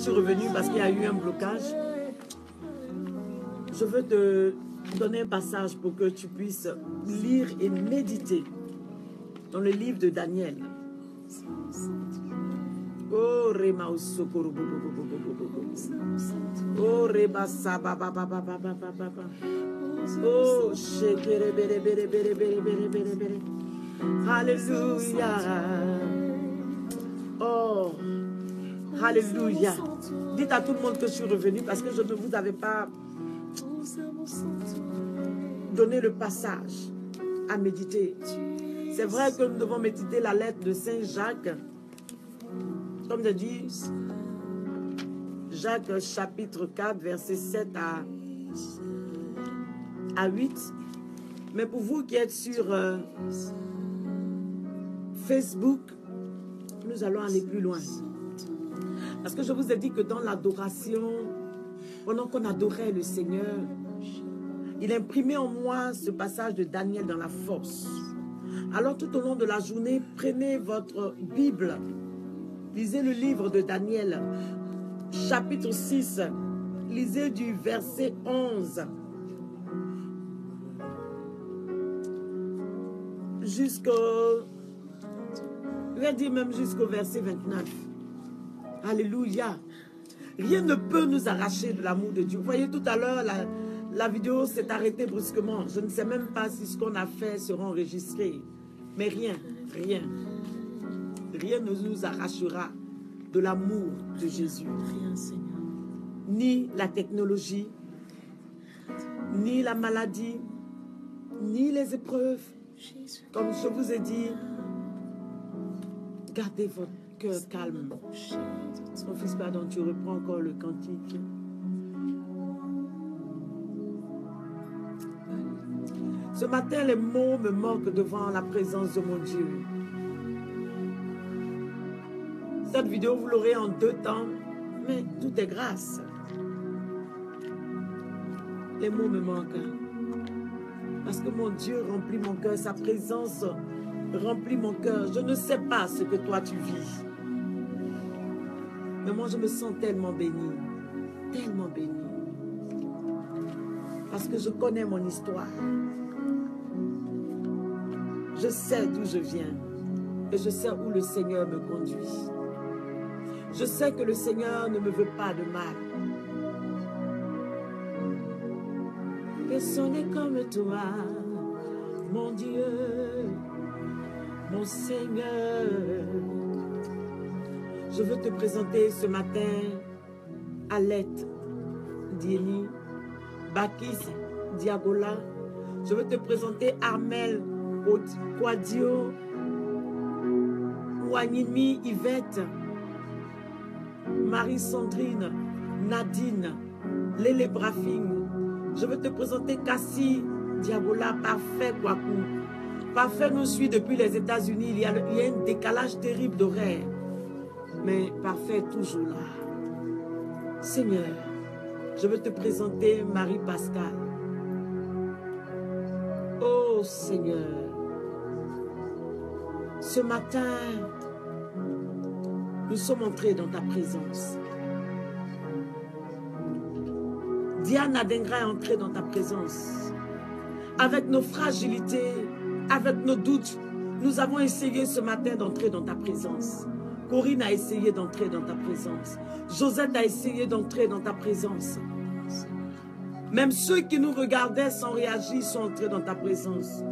Je suis revenu parce qu'il y a eu un blocage. Je veux te donner un passage pour que tu puisses lire et méditer dans le livre de Daniel. Oh, Rema Osokoro. Oh, Reba Saba. Oh, Shekere Bere Bere Bere Bere Bere Bere Bere. Alléluia. Oh, Alléluia. Dites à tout le monde que je suis revenu parce que je ne vous avais pas donné le passage à méditer. C'est vrai que nous devons méditer la lettre de Saint Jacques. Comme j'ai dit, Jacques chapitre 4, verset 7 à 8. Mais pour vous qui êtes sur Facebook, nous allons aller plus loin. Parce que je vous ai dit que dans l'adoration, pendant qu'on adorait le Seigneur, il imprimait en moi ce passage de Daniel dans la force. Alors tout au long de la journée, prenez votre Bible, lisez le livre de Daniel, chapitre 6, lisez du verset 11 jusqu'au verset 29. Alléluia. Rien ne peut nous arracher de l'amour de Dieu. Vous voyez, tout à l'heure, la vidéo s'est arrêtée brusquement. Je ne sais même pas si ce qu'on a fait sera enregistré. Mais rien ne nous arrachera de l'amour de Jésus. Rien, Seigneur. Ni la technologie, ni la maladie, ni les épreuves. Comme je vous ai dit, gardez votre cœur calme. Mon fils, pardon, tu reprends encore le cantique. Ce matin, les mots me manquent devant la présence de mon Dieu. Cette vidéo, vous l'aurez en 2 temps, mais tout est grâce. Les mots me manquent. Parce que mon Dieu remplit mon cœur, sa présence remplit mon cœur. Je ne sais pas ce que toi tu vis. Mais moi, je me sens tellement béni. Tellement béni. Parce que je connais mon histoire. Je sais d'où je viens. Et je sais où le Seigneur me conduit. Je sais que le Seigneur ne me veut pas de mal. Personne n'est comme toi, mon Dieu, mon Seigneur. Je veux te présenter ce matin Alette Dieni, Bakis Diagola. Je veux te présenter Armel Quadio, Ouanimi Yvette, Marie-Sandrine, Nadine, Lélé Brafing. Je veux te présenter Cassie Diabola, Parfait Kwaku. Parfait nous suit depuis les États-Unis. Il y a un décalage terrible d'horaire. Mais Parfait est toujours là. Seigneur, je veux te présenter Marie-Pascal. Oh Seigneur, ce matin, nous sommes entrés dans ta présence. Diane Adengra est entrée dans ta présence. Avec nos fragilités, avec nos doutes, nous avons essayé ce matin d'entrer dans ta présence. Corinne a essayé d'entrer dans ta présence. Josette a essayé d'entrer dans ta présence. Même ceux qui nous regardaient sans réagir sont entrés dans ta présence.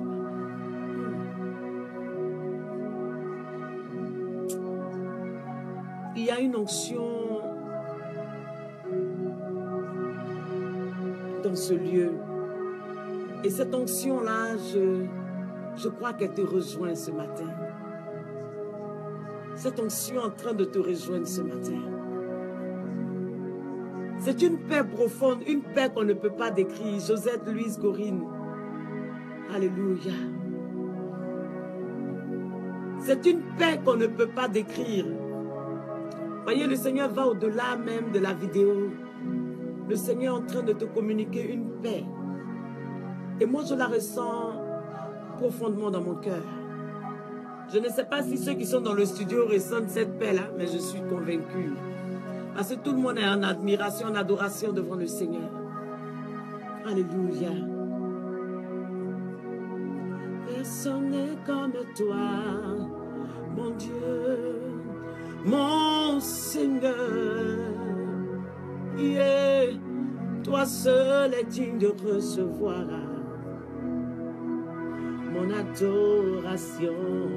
Il y a une onction dans ce lieu. Et cette onction-là, je crois qu'elle te rejoint ce matin. Cette onction est en train de te rejoindre ce matin. C'est une paix profonde, une paix qu'on ne peut pas décrire. Josette, Louise, Corinne. Alléluia. C'est une paix qu'on ne peut pas décrire. Voyez, le Seigneur va au-delà même de la vidéo. Le Seigneur est en train de te communiquer une paix. Et moi, je la ressens profondément dans mon cœur. Je ne sais pas si ceux qui sont dans le studio ressentent cette paix-là, mais je suis convaincue. Parce que tout le monde est en admiration, en adoration devant le Seigneur. Alléluia. Personne n'est comme toi, mon Dieu, mon Seigneur. Yeah. Toi seul est digne de recevoir mon adoration.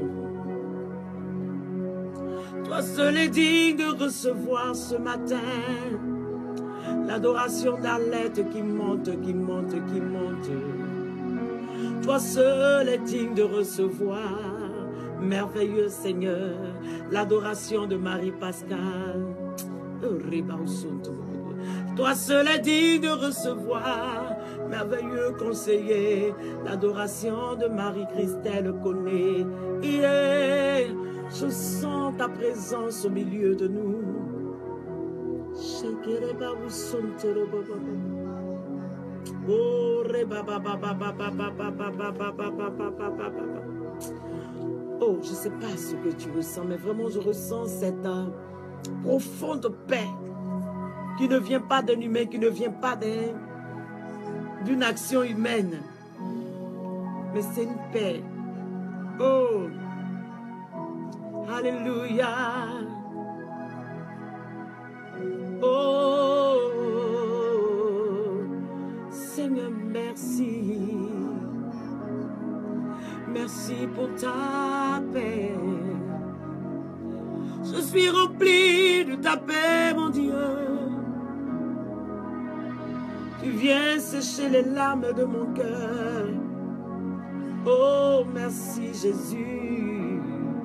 Toi seul est digne de recevoir ce matin l'adoration d'Arlette qui monte, qui monte, qui monte. Toi seul est digne de recevoir, merveilleux Seigneur, l'adoration de Marie-Pascale. Toi seul est digne de recevoir, merveilleux conseiller, l'adoration de Marie-Christelle Koné. Yeah. Je sens ta présence au milieu de nous. Oh, je ne sais pas ce que tu ressens, mais vraiment je ressens cette profonde paix qui ne vient pas d'un humain, qui ne vient pas d'une action humaine. Mais c'est une paix. Oh, alléluia. Oh, Seigneur, merci. Merci pour ta paix. Je suis rempli de ta paix, mon Dieu. Tu viens sécher les larmes de mon cœur. Oh, merci Jésus.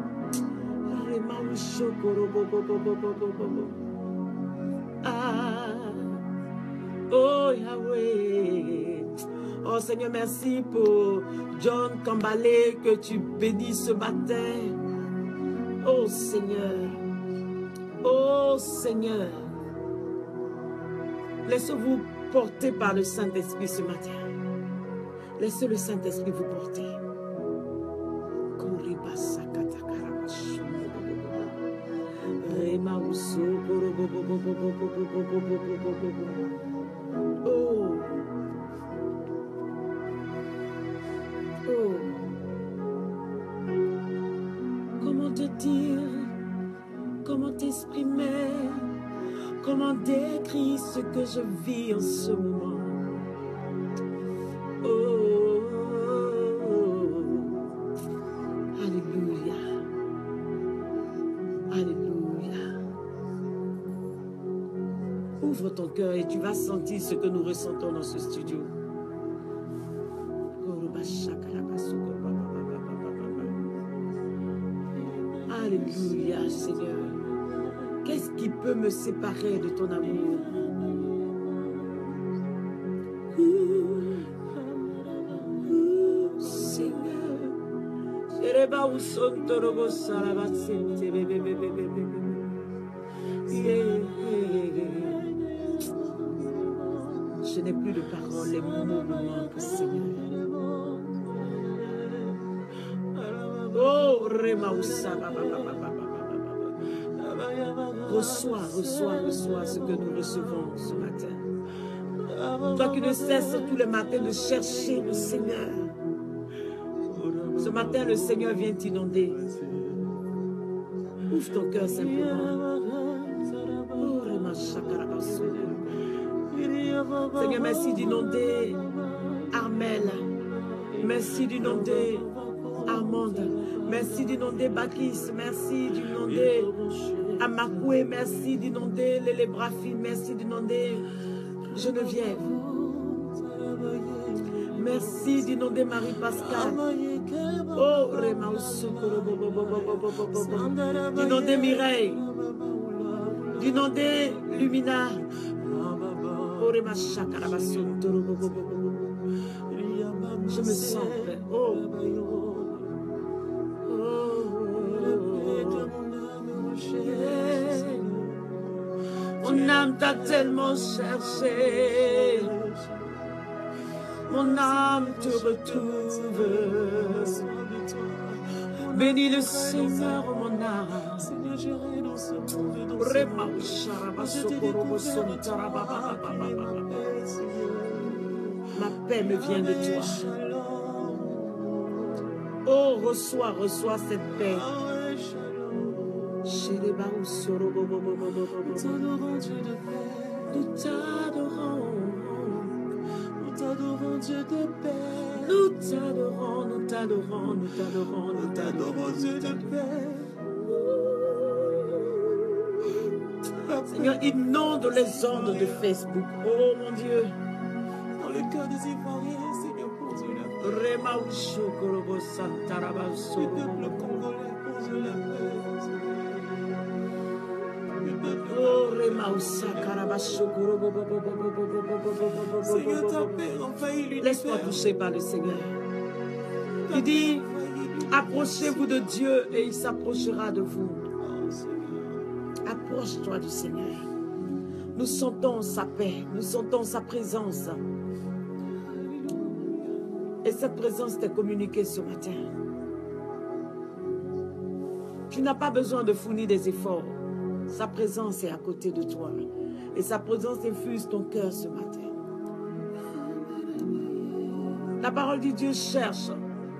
Ah, oh Yahweh. Oh Seigneur, merci pour John Kambalé que tu bénis ce matin. Oh Seigneur. Oh Seigneur. Laissez-vous porter par le Saint-Esprit ce matin. Laissez le Saint-Esprit vous porter. Oh. Oh. Comment te dire, comment t'exprimer, comment décrire ce que je vis en ce moment. Oh, alléluia, alléluia. Ouvre ton cœur et tu vas sentir ce que nous ressentons dans ce studio. Alléluia, Seigneur. Qu'est-ce qui peut me séparer de ton amour? Seigneur. Je n'ai plus de paroles, les mots me manquent, Seigneur. Oh, reçois, reçois, reçois ce que nous recevons ce matin. Toi qui ne cesses tous les matins de chercher le Seigneur. Ce matin, le Seigneur vient t'inonder. Ouvre ton cœur simplement. Seigneur, merci d'inonder Armel. Merci d'inonder Armande. Merci d'inonder Bakis. Merci d'inonder Amakoué. Merci d'inonder Lélé Brafi. Merci d'inonder Geneviève. Merci d'inonder Marie-Pascale. Oh, d'inonder Mireille. D'inonder Lumina. Oh, je me sens prêt. Oh. Mon âme t'a tellement cherché. Mon âme te retrouve. Bénis le Seigneur, mon âme. Seigneur, j'irai dans ce monde de dans ce monde. Je te découvre ma paix me vient de toi. Oh, reçois, reçois cette paix. Chez les barreaux, nous t'adorons, Dieu de paix. nous t'adorons. Nous t'adorons, Dieu de paix. Nous t'adorons, nous t'adorons, nous t'adorons, nous T'adorons, Dieu de paix. Seigneur, inonde les ondes de Facebook. Oh mon Dieu. Dans le cœur des Ivoiriens, Seigneur, pour Dieu la paix. Le peuple congolais, pour Dieu la paix. Le peuple Seigneur, ta paix envahit l'univers. Laisse-moi toucher par le Seigneur. Il dit, approchez-vous de Dieu et il s'approchera de vous. Approche-toi du Seigneur. Nous sentons sa paix, nous sentons sa présence. Et cette présence t'est communiquée ce matin. Tu n'as pas besoin de fournir des efforts. Sa présence est à côté de toi. Et sa présence infuse ton cœur ce matin. La parole de Dieu cherche.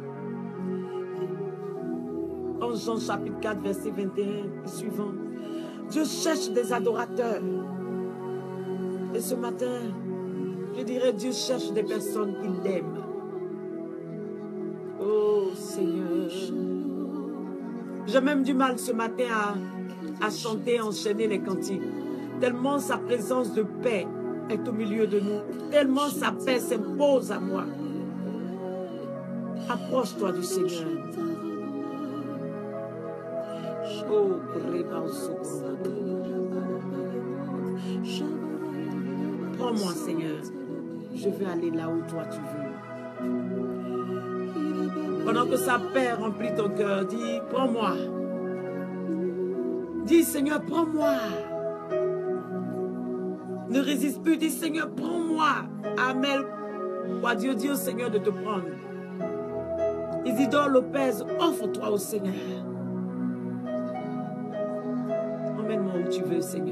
En Jean chapitre 4, verset 21 et suivant. Dieu cherche des adorateurs. Et ce matin, je dirais, Dieu cherche des personnes qui l'aiment. Oh Seigneur. J'ai même du mal ce matin à chanter, enchaîner les cantiques. Tellement sa présence de paix est au milieu de nous. Tellement sa paix s'impose à moi. Approche-toi du Seigneur. Oh, prends-moi, Seigneur. Je veux aller là où toi tu veux. Pendant que sa paix remplit ton cœur, dis, prends-moi. Dis, Seigneur, prends-moi. Ne résiste plus, dis, Seigneur, prends-moi. Amen. Quoi, Dieu dit au Seigneur de te prendre. Isidore Lopez, offre-toi au Seigneur. Emmène-moi où tu veux, Seigneur.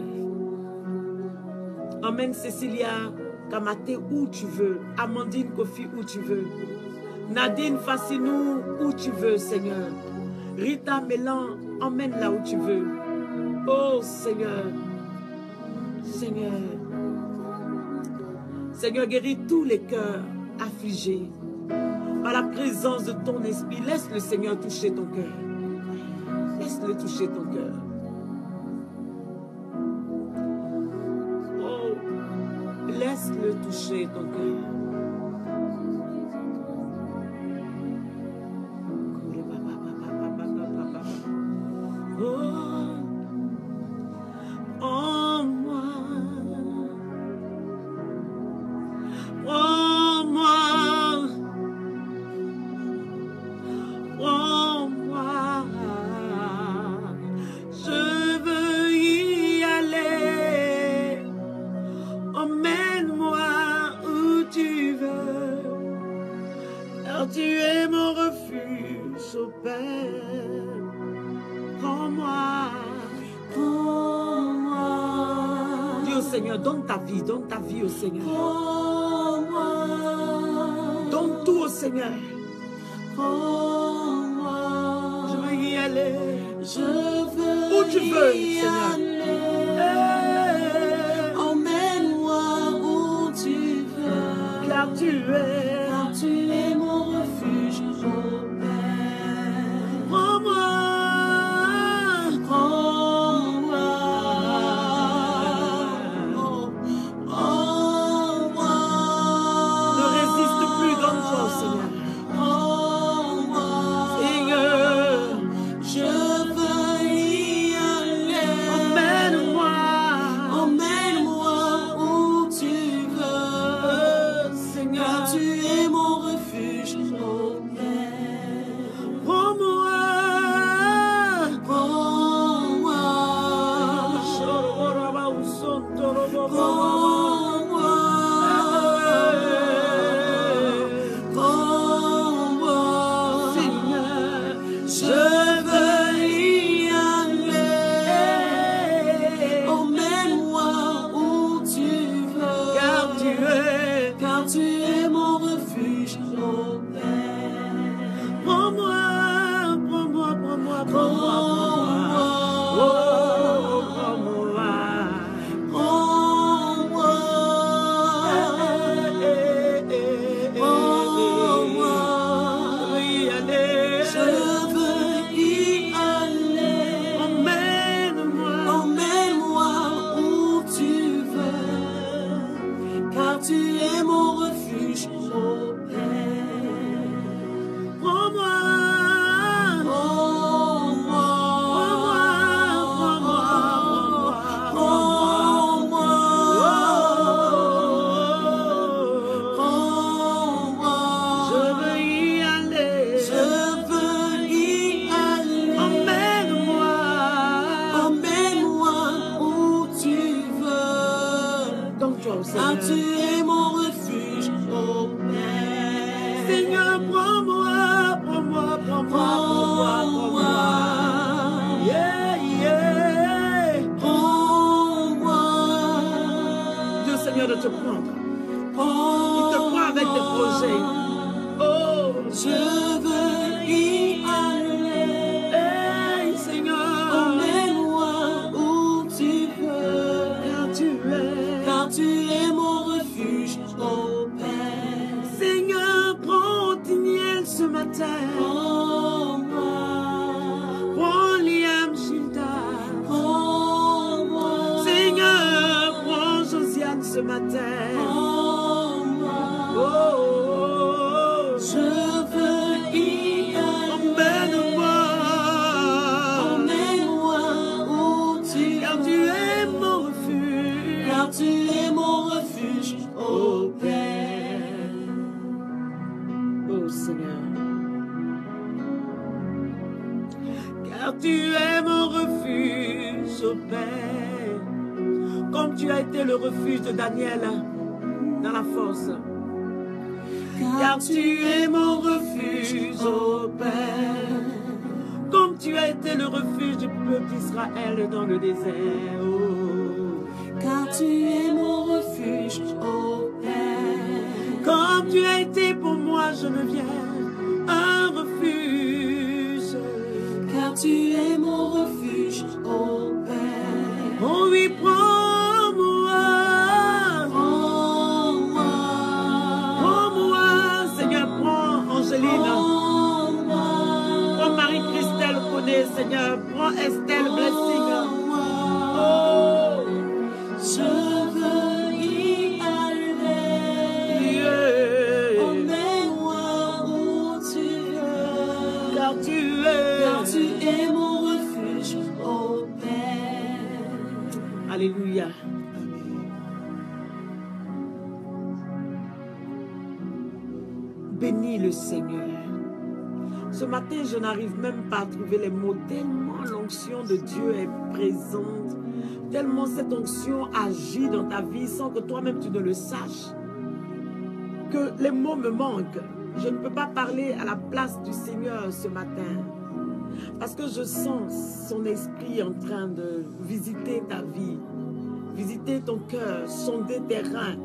Emmène Cécilia Kamate où tu veux. Amandine Kofi où tu veux. Nadine Fassinou où tu veux, Seigneur. Rita Mélan, emmène là où tu veux. Oh, Seigneur. Seigneur. Seigneur, guéris tous les cœurs affligés. Par la présence de ton esprit, laisse le Seigneur toucher ton cœur. Laisse-le toucher ton cœur. Oh, laisse-le toucher ton cœur. Donne ta vie au Seigneur. Donne tout au Seigneur. Je veux y aller. Où tu veux, Seigneur. Emmène-moi où tu veux. Car tu es mon refuge, mon Père. Prends-moi. Je ô Père. Prends-moi, prends-moi, prends-moi, prends-moi, prends-moi. Oh, prends-moi. Prends-moi. Prends-moi. Je veux y aller. Emmène-moi. Emmène-moi où tu veux, car tu es mon refuge, ô Père. Prends-moi. Prends-moi. Prends-moi, Prends-moi. Prends-moi. je veux y aller. Je veux y aller. Emmène-moi. Emmène-moi où tu veux, Donc toi, car Seigneur. tu es mon refuge, ô Père. Seigneur, prends-moi, prends-moi, prends-moi, prends-moi. Yeah, yeah. Prends-moi. Dieu, Seigneur, de te prendre. Il te Prends-moi. prend avec tes projets. Oh, Je veux y aller. hey, Seigneur. Emmène-moi où tu veux, Car tu es. car tu es mon refuge, ô Père. Seigneur, prends Othniel ce matin. Prends-moi. Prends Liam Gilda. Prends-moi. Seigneur, prends Josiane ce matin. Prends-moi. Oh, oh, oh. Je veux y aller. Emmène-moi. Emmène-moi où tu Car veux, tu es mon refuge. car tu es mon refuge, ô Père. Oh Seigneur. Car tu es mon refuge, ô Père. Comme tu as été le refuge de Daniel dans la fosse. Car tu es mon refuge, ô Père. Comme tu as été le refuge du peuple d'Israël dans le désert. Oh. Car tu es mon refuge, ô Père. Comme tu as été pour moi, Geneviève, un refuge. Car tu es mon refuge, ô Père. Oh oui, prends-moi. Prends-moi. Prends-moi, Seigneur, prends Angéline. Prends-moi. Prends Marie-Christelle Koné, Seigneur. Prends Estelle Blessing. Oh, Je veux y aller. yeah. Emmène-moi où tu veux, Car tu car tu es. es mon refuge, ô Père. Alléluia. Bénis le Seigneur. Ce matin, je n'arrive même pas à trouver les mots, tellement l'onction de Dieu est présente, tellement cette onction agit dans ta vie sans que toi-même tu ne le saches, que les mots me manquent. Je ne peux pas parler à la place du Seigneur ce matin, parce que je sens son esprit en train de visiter ta vie, visiter ton cœur, sonder tes reins.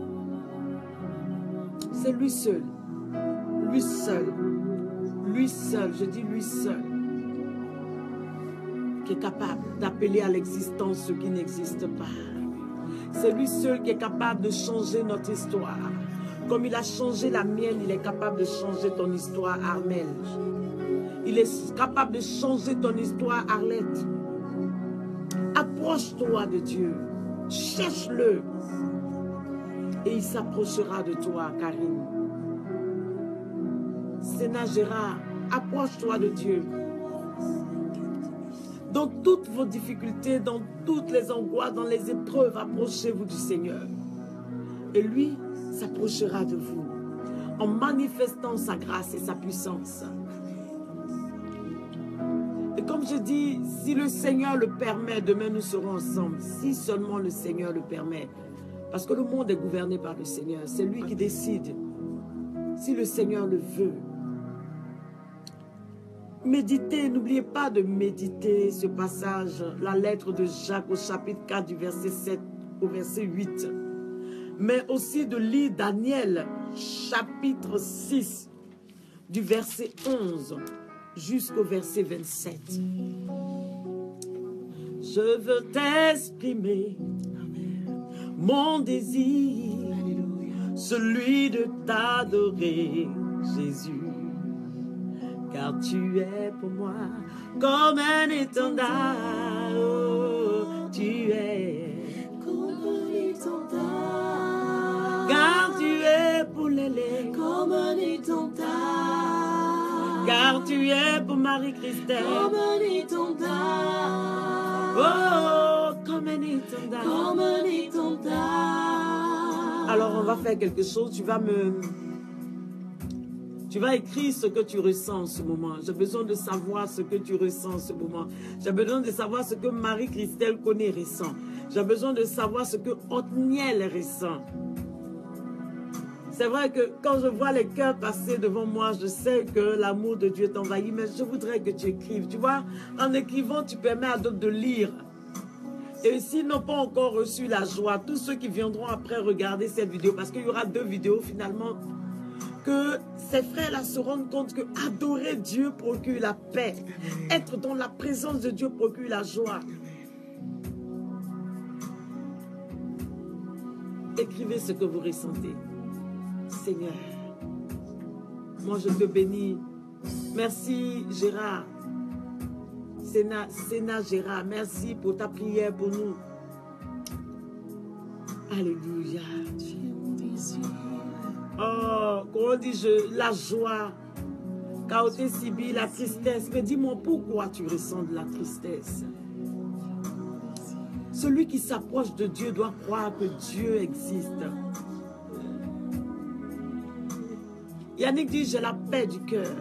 C'est lui seul, lui seul. Lui seul, je dis lui seul, qui est capable d'appeler à l'existence ce qui n'existe pas. C'est lui seul qui est capable de changer notre histoire. Comme il a changé la mienne, il est capable de changer ton histoire, Armel. Il est capable de changer ton histoire, Arlette. Approche-toi de Dieu. Cherche-le. Et il s'approchera de toi, Karine. Sénat Gérard, approche-toi de Dieu. Dans toutes vos difficultés, dans toutes les angoisses, dans les épreuves, approchez-vous du Seigneur. Et lui s'approchera de vous en manifestant sa grâce et sa puissance. Et comme je dis, si le Seigneur le permet, demain nous serons ensemble. Si seulement le Seigneur le permet. Parce que le monde est gouverné par le Seigneur. C'est lui qui décide. Si le Seigneur le veut. Méditez, n'oubliez pas de méditer ce passage, la lettre de Jacques au chapitre 4 du verset 7 au verset 8. Mais aussi de lire Daniel chapitre 6 du verset 11 jusqu'au verset 27. Je veux t'exprimer mon désir, celui de t'adorer, Jésus, car tu es pour moi comme un étendard. Oh, tu es comme un étendard, car tu es pour Lélé, comme un étendard, car tu es pour Marie-Christelle, comme un étendard, oh, comme un étendard. comme un étendard. Alors on va faire quelque chose, tu vas écrire ce que tu ressens en ce moment. J'ai besoin de savoir ce que tu ressens en ce moment. J'ai besoin de savoir ce que Marie-Christelle connaît ressent. J'ai besoin de savoir ce que Othniel ressent. C'est vrai que quand je vois les cœurs passer devant moi, je sais que l'amour de Dieu t'envahit, mais je voudrais que tu écrives. Tu vois, en écrivant, tu permets à d'autres de lire. Et s'ils n'ont pas encore reçu la joie, tous ceux qui viendront après regarder cette vidéo, parce qu'il y aura 2 vidéos finalement, que ces frères-là se rendent compte que adorer Dieu procure la paix. Être dans la présence de Dieu procure la joie. Écrivez ce que vous ressentez. Seigneur, moi je te bénis. Merci Gérard. Sénat Gérard, merci pour ta prière pour nous. Alléluia. Oh, comment dis-je, la joie. Kaoté Sibi, la tristesse. Mais dis-moi pourquoi tu ressens de la tristesse. Celui qui s'approche de Dieu doit croire que Dieu existe. Yannick dit, j'ai la paix du cœur.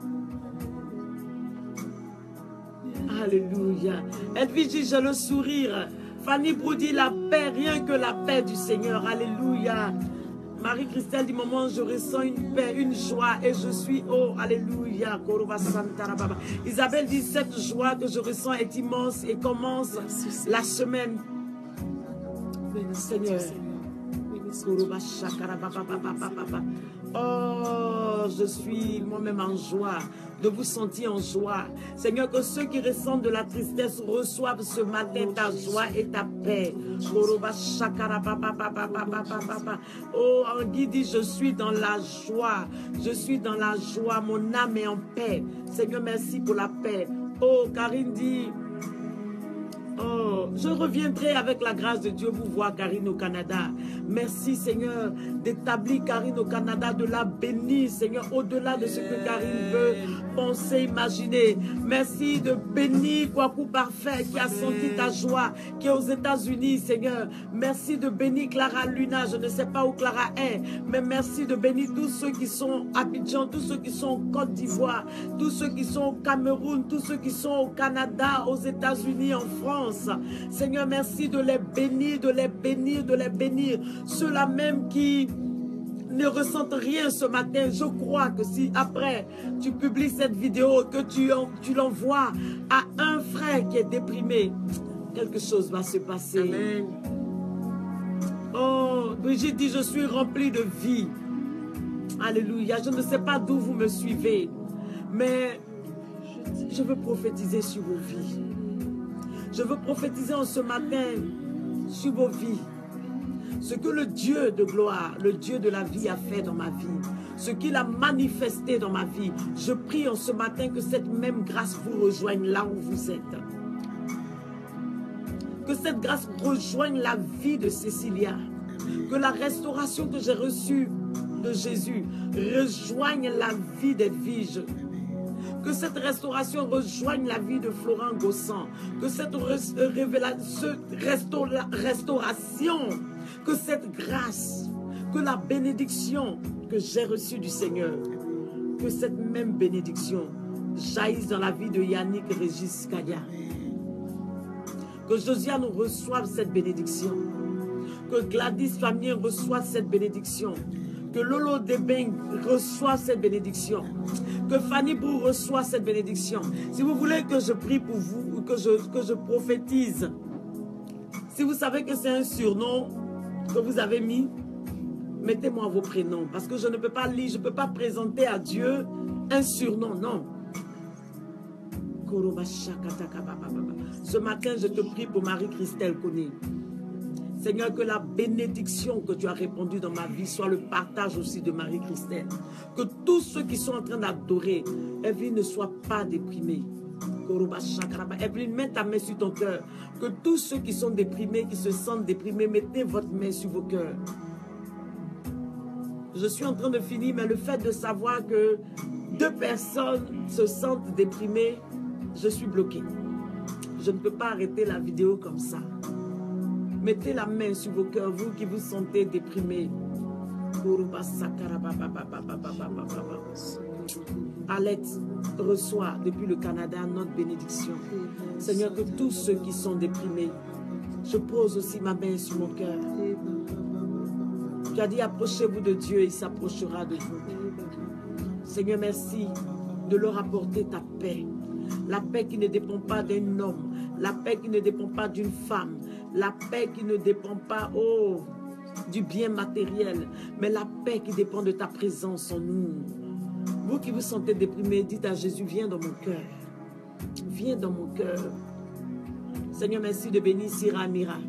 Alléluia. Edwige dit, j'ai le sourire. Fanny Brou dit, la paix, rien que la paix du Seigneur. Alléluia. Marie-Christelle dit, maman, je ressens une paix, une joie et je suis, oh, alléluia. Isabelle dit, cette joie que je ressens est immense et commence la semaine. Seigneur. Oh, je suis moi-même en joie, de vous sentir en joie. Seigneur, que ceux qui ressentent de la tristesse reçoivent ce matin ta joie et ta paix. Oh, Anguille dit, je suis dans la joie. Je suis dans la joie, mon âme est en paix. Seigneur, merci pour la paix. Oh, Karine dit, oh, je reviendrai avec la grâce de Dieu vous voir, Karine, au Canada. Merci, Seigneur, d'établir Karine au Canada, de la bénir, Seigneur, au-delà de ce que Karine veut penser, imaginer. Merci de bénir Kwaku Parfait, qui a senti ta joie, qui est aux États-Unis, Seigneur. Merci de bénir Clara Luna, je ne sais pas où Clara est, mais merci de bénir tous ceux qui sont à Abidjan, tous ceux qui sont en Côte d'Ivoire, tous ceux qui sont au Cameroun, tous ceux qui sont au Canada, aux États-Unis, en France. Seigneur, merci de les bénir, de les bénir, de les bénir. Ceux-là même qui ne ressentent rien ce matin, je crois que si après tu publies cette vidéo, que tu l'envoies à un frère qui est déprimé, quelque chose va se passer. Amen. Oh, Brigitte dit, je suis remplie de vie. Alléluia. Je ne sais pas d'où vous me suivez, mais je veux prophétiser sur vos vies. Je veux prophétiser en ce matin sur vos vies. Ce que le Dieu de gloire, le Dieu de la vie a fait dans ma vie. Ce qu'il a manifesté dans ma vie. Je prie en ce matin que cette même grâce vous rejoigne là où vous êtes. Que cette grâce rejoigne la vie de Cécilia. Que la restauration que j'ai reçue de Jésus rejoigne la vie des viges. Que cette restauration rejoigne la vie de Florent Gossan. Que cette restauration, que cette grâce, que la bénédiction que j'ai reçue du Seigneur, que cette même bénédiction jaillisse dans la vie de Yannick Régis Kaya. Que Josiane reçoive cette bénédiction. Que Gladys Famille reçoive cette bénédiction. Que Lolo Debeng reçoive cette bénédiction. Que Fanny Brou reçoive cette bénédiction. Si vous voulez que je prie pour vous, ou que je prophétise, si vous savez que c'est un surnom que vous avez mis, mettez-moi vos prénoms. Parce que je ne peux pas lire, je ne peux pas présenter à Dieu un surnom, non. Ce matin, je te prie pour Marie-Christelle Koné. Seigneur, que la bénédiction que tu as répandue dans ma vie soit le partage aussi de Marie-Christelle. Que tous ceux qui sont en train d'adorer, Evelyne, ne soient pas déprimés. Evelyne, mets ta main sur ton cœur. Que tous ceux qui sont déprimés, qui se sentent déprimés, mettez votre main sur vos cœurs. Je suis en train de finir, mais le fait de savoir que 2 personnes se sentent déprimées, je suis bloquée. Je ne peux pas arrêter la vidéo comme ça. Mettez la main sur vos cœurs, vous qui vous sentez déprimés. Alette reçoit depuis le Canada notre bénédiction. Seigneur, que tous ceux qui sont déprimés, je pose aussi ma main sur mon cœur. Tu as dit, approchez-vous de Dieu, il s'approchera de vous. Seigneur, merci de leur apporter ta paix. La paix qui ne dépend pas d'un homme, la paix qui ne dépend pas d'une femme, la paix qui ne dépend pas du bien matériel, mais la paix qui dépend de ta présence en nous. Vous qui vous sentez déprimés, dites à Jésus, viens dans mon cœur. Viens dans mon cœur. Seigneur, merci de bénir Sira Amira.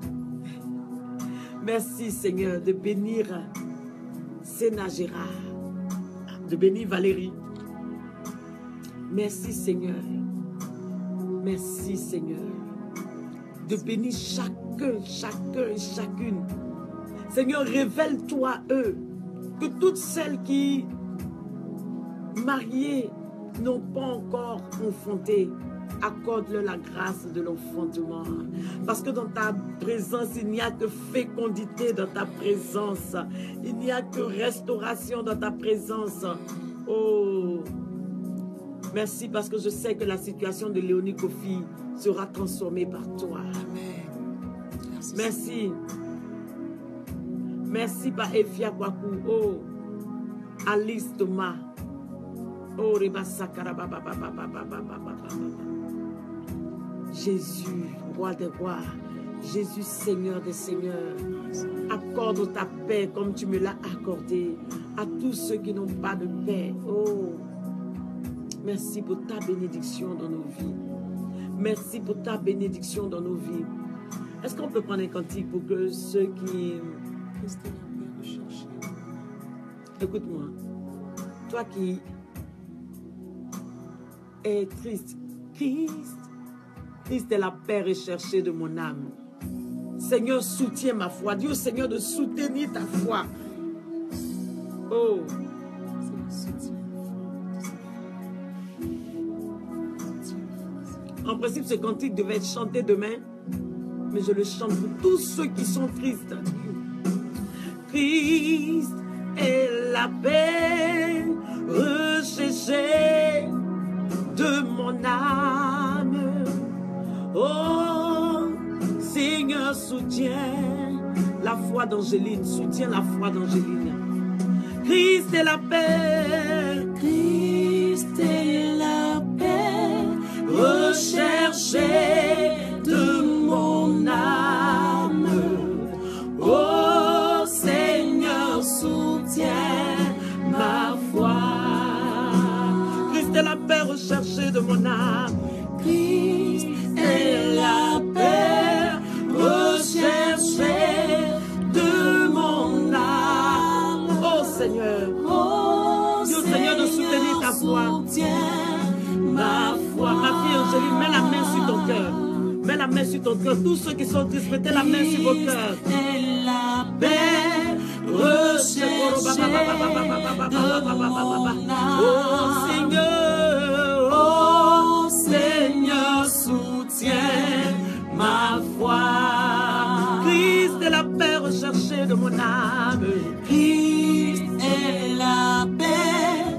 Merci Seigneur de bénir Séna Gérard, de bénir Valérie. Merci Seigneur. Merci Seigneur. De bénir chacun et chacune. Seigneur, révèle-toi eux. Que toutes celles qui, mariées, n'ont pas encore enfanté, accorde-leur la grâce de l'enfantement. Parce que dans ta présence, il n'y a que fécondité dans ta présence. Il n'y a que restauration dans ta présence. Oh, merci parce que je sais que la situation de Léonie Kofi sera transformée par toi. Merci. Merci par Efia Kwaku. Oh, Alice Thomas. Oh, Reba Sakara. Jésus, roi des rois. Jésus, Seigneur des seigneurs. Accorde ta paix comme tu me l'as accordé à tous ceux qui n'ont pas de paix. Oh, merci pour ta bénédiction dans nos vies. Merci pour ta bénédiction dans nos vies. Est-ce qu'on peut prendre un cantique pour que ceux qui... Écoute-moi. Toi qui es triste. Christ est la paix recherchée de mon âme. Seigneur, soutiens ma foi. Dis au Seigneur de soutenir ta foi. Oh. En principe, ce cantique devait être chanté demain, mais je le chante pour tous ceux qui sont tristes. Christ est la paix recherchée de mon âme. Oh, Seigneur, soutiens la foi d'Angéline. Soutiens la foi d'Angéline. Christ est la paix. Christ est la paix recherchée de mon âme. Oh, Seigneur, soutiens ma foi. Christ est la paix recherchée de mon âme. Christ est la paix recherchée de mon âme. Oh Seigneur, dis au Seigneur de soutenir ta foi. Ma foi, ma fille Angéline, mets la main sur ton cœur. Mets la main sur ton cœur. Tous ceux qui sont tristes, mettez la main sur vos cœurs. Et la paix recherchée de mon âme. Oh Seigneur, oh Seigneur, soutiens ma foi. Christ est la paix recherchée de mon âme. Christ est la paix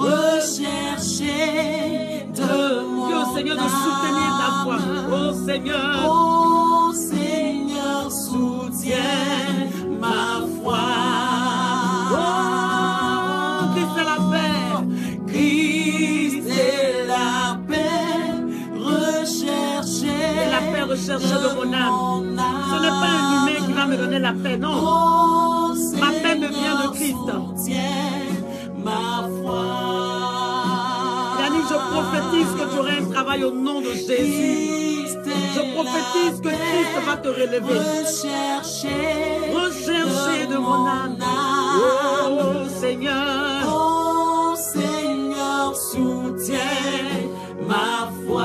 recherchée de mon âme. Dis au Seigneur de soutenir ta foi. Oh Seigneur, soutiens ma foi. Oh, Christ est la paix. Christ est la paix recherchée. Et la paix recherchée de mon âme. Ce n'est pas un humain qui va me donner la paix, non. Ma paix me vient de Christ. Ma foi. Je prophétise que tu auras un travail au nom de Jésus. Je prophétise que Christ va te relever. Rechercher de mon âme. Oh Seigneur. Oh Seigneur, soutiens ma foi.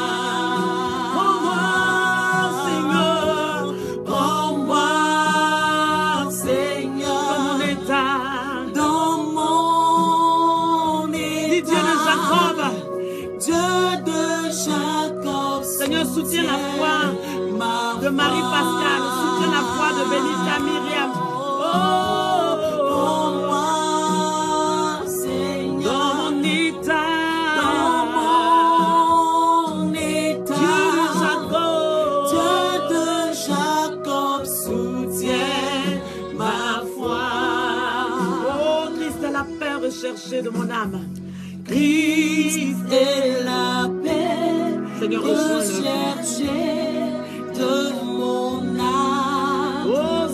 Soutiens la foi de Marie-Pascale, soutiens la foi de Benita Myriam. Oh, dans mon état, Dieu de Jacob, soutiens ma foi. Oh, Christ est la paix recherchée de mon âme. Christ est la paix. Seigneur, rechercher de mon âme. Oh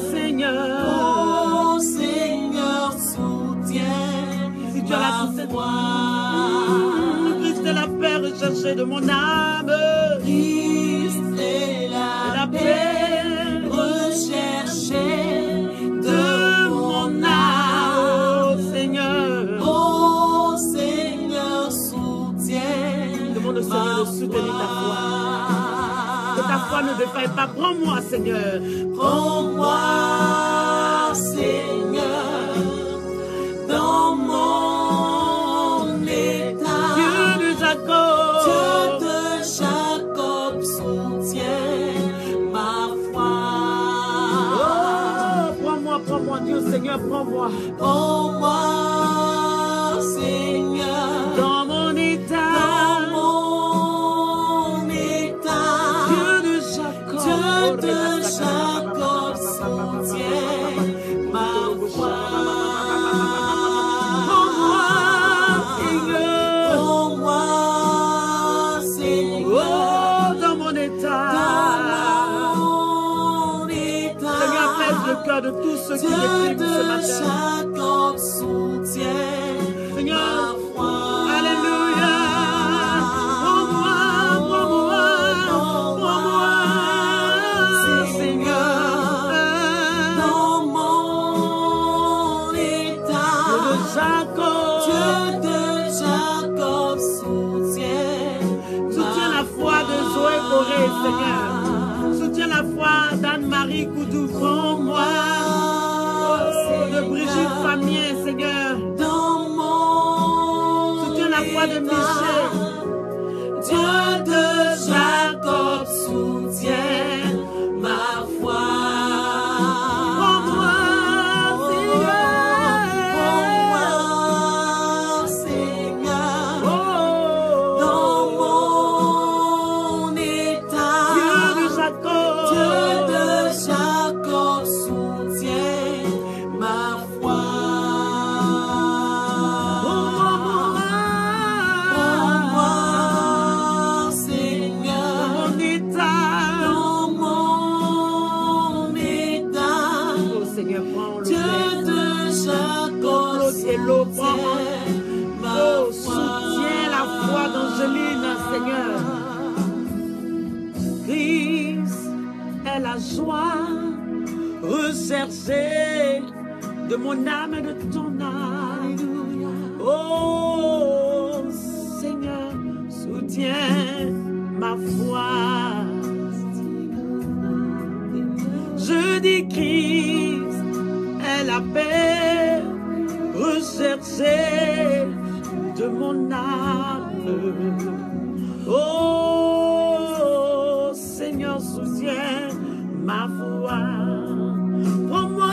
Seigneur, soutiens si tu as ma foi. Christ est la paix recherchée de mon âme. Christ est la paix recherchée de mon âme. Oh Seigneur. Oh Seigneur, soutiens. Demande au Seigneur de soutenir ta foi. Que ta foi ne défaille pas. Prends-moi, Seigneur. Prends-moi, Seigneur, dans mon état. Dieu de Jacob, soutiens ma foi. Oh, prends-moi, Dieu, Seigneur, prends-moi. Prends-moi, Seigneur, dans mon état. Dieu de Jacob, soutiens ma foi. Prends-moi, Seigneur, oh, dans mon état. Seigneur, apaise le cœur de tous ceux qui m'écrivent ce matin. Jacob, soutiens Seigneur, ma foi. Alléluia. Seigneur, soutiens la foi d'Anne-Marie Koudou, prends-moi, de Brigitte Famien, Seigneur, soutiens la foi de Michel, Dieu de Jacob, soutiens ma foi. Prends-moi, Seigneur, dans mon état. Dieu de Jacob, soutiens ma foi. Prends-moi, Seigneur, dans mon état. oh Seigneur, prends-le. Dieu de Jacob, soutiens ma Oh, foi. soutiens la foi d'Angeline, Seigneur. Christ est la joie recherchée de mon âme et de ton âme. Oh, Seigneur, soutiens ma foi. Je dis Christ est la paix recherchée de mon âme. Oh Seigneur, soutiens ma foi. Prends-moi,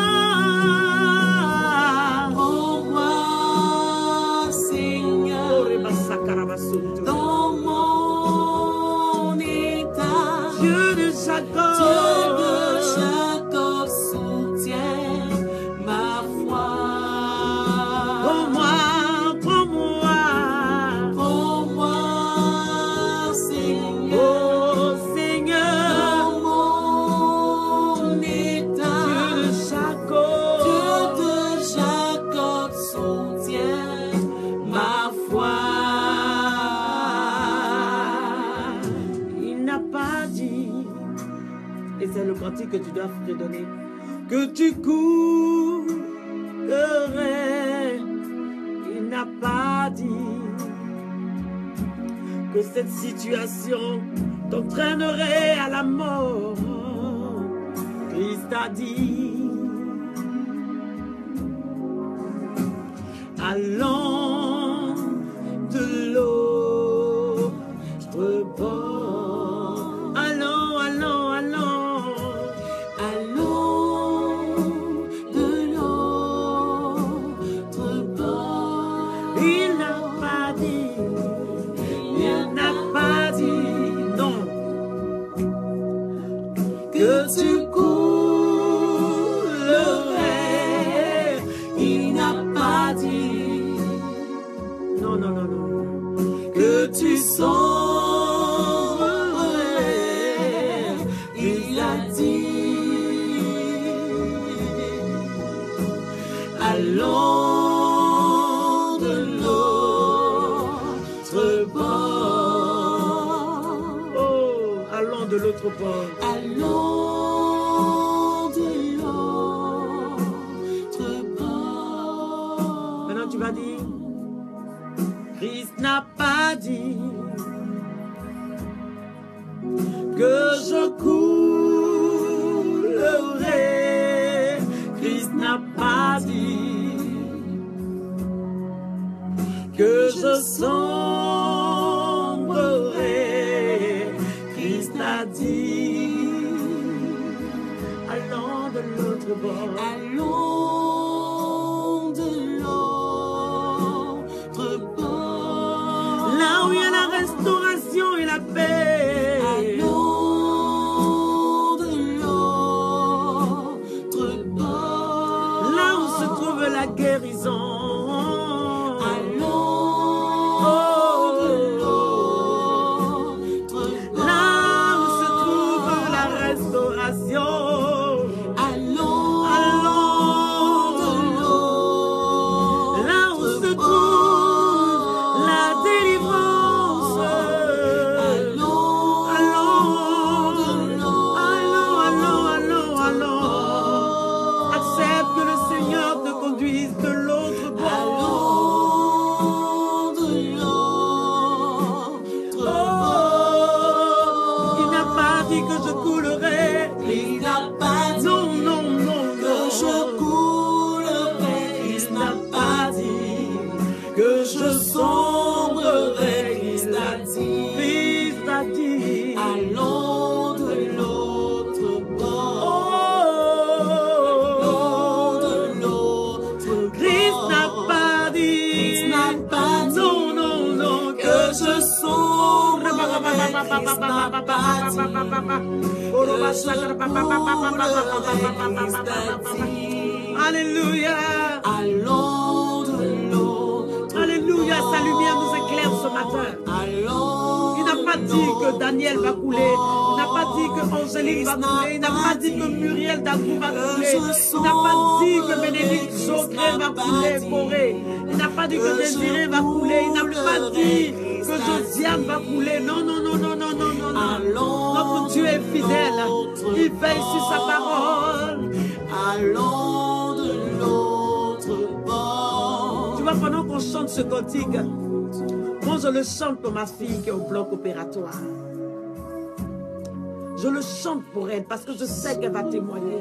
Seigneur, dans mon état. Dieu de Jacob, soutiens ma foi. Prends-moi, Seigneur, oh Seigneur, dans mon cantique que tu dois redonner. Que tu coulerais, il n'a pas dit que cette situation t'entraînerait à la mort. Christ a dit, allons de l'autre bord. Allons, allons, allons. Allons de l'autre bord. Il n'a pas dit, il n'a pas dit, non, que tu coulerais. Il n'a pas dit, non, non, non, non, que tu sombrerais. Il a dit, allons de l'autre bord. Oh, allons de l'autre bord. Allons de l'autre bord. Maintenant tu vas dire, Christ n'a pas dit que je coulerai. Christ n'a pas dit que je sombrerai. Christ a dit, allons de l'autre bord. Allons de l'autre bord. Là où il y a la restauration et la paix. Allons de l'autre bord. Là où se trouve la guérison. Alléluia. Alléluia, sa lumière nous éclaire ce matin. Il n'a pas dit que Daniel va couler. Il n'a pas dit que Angélique va couler. Il n'a pas dit que Muriel Dagou va couler. Il n'a pas dit que Bénédicte Jocré va couler, Corée. Il n'a pas dit que Désiré va couler. Il n'a pas dit que Josiane va couler. Non, non, non, non, non, non, non, non. Notre Dieu est fidèle. Il veille sur sa parole. Allons de l'autre bord. Tu vois, pendant qu'on chante ce cantique, moi je le chante pour ma fille qui est au bloc opératoire. Je le chante pour elle parce que je sais qu'elle va témoigner.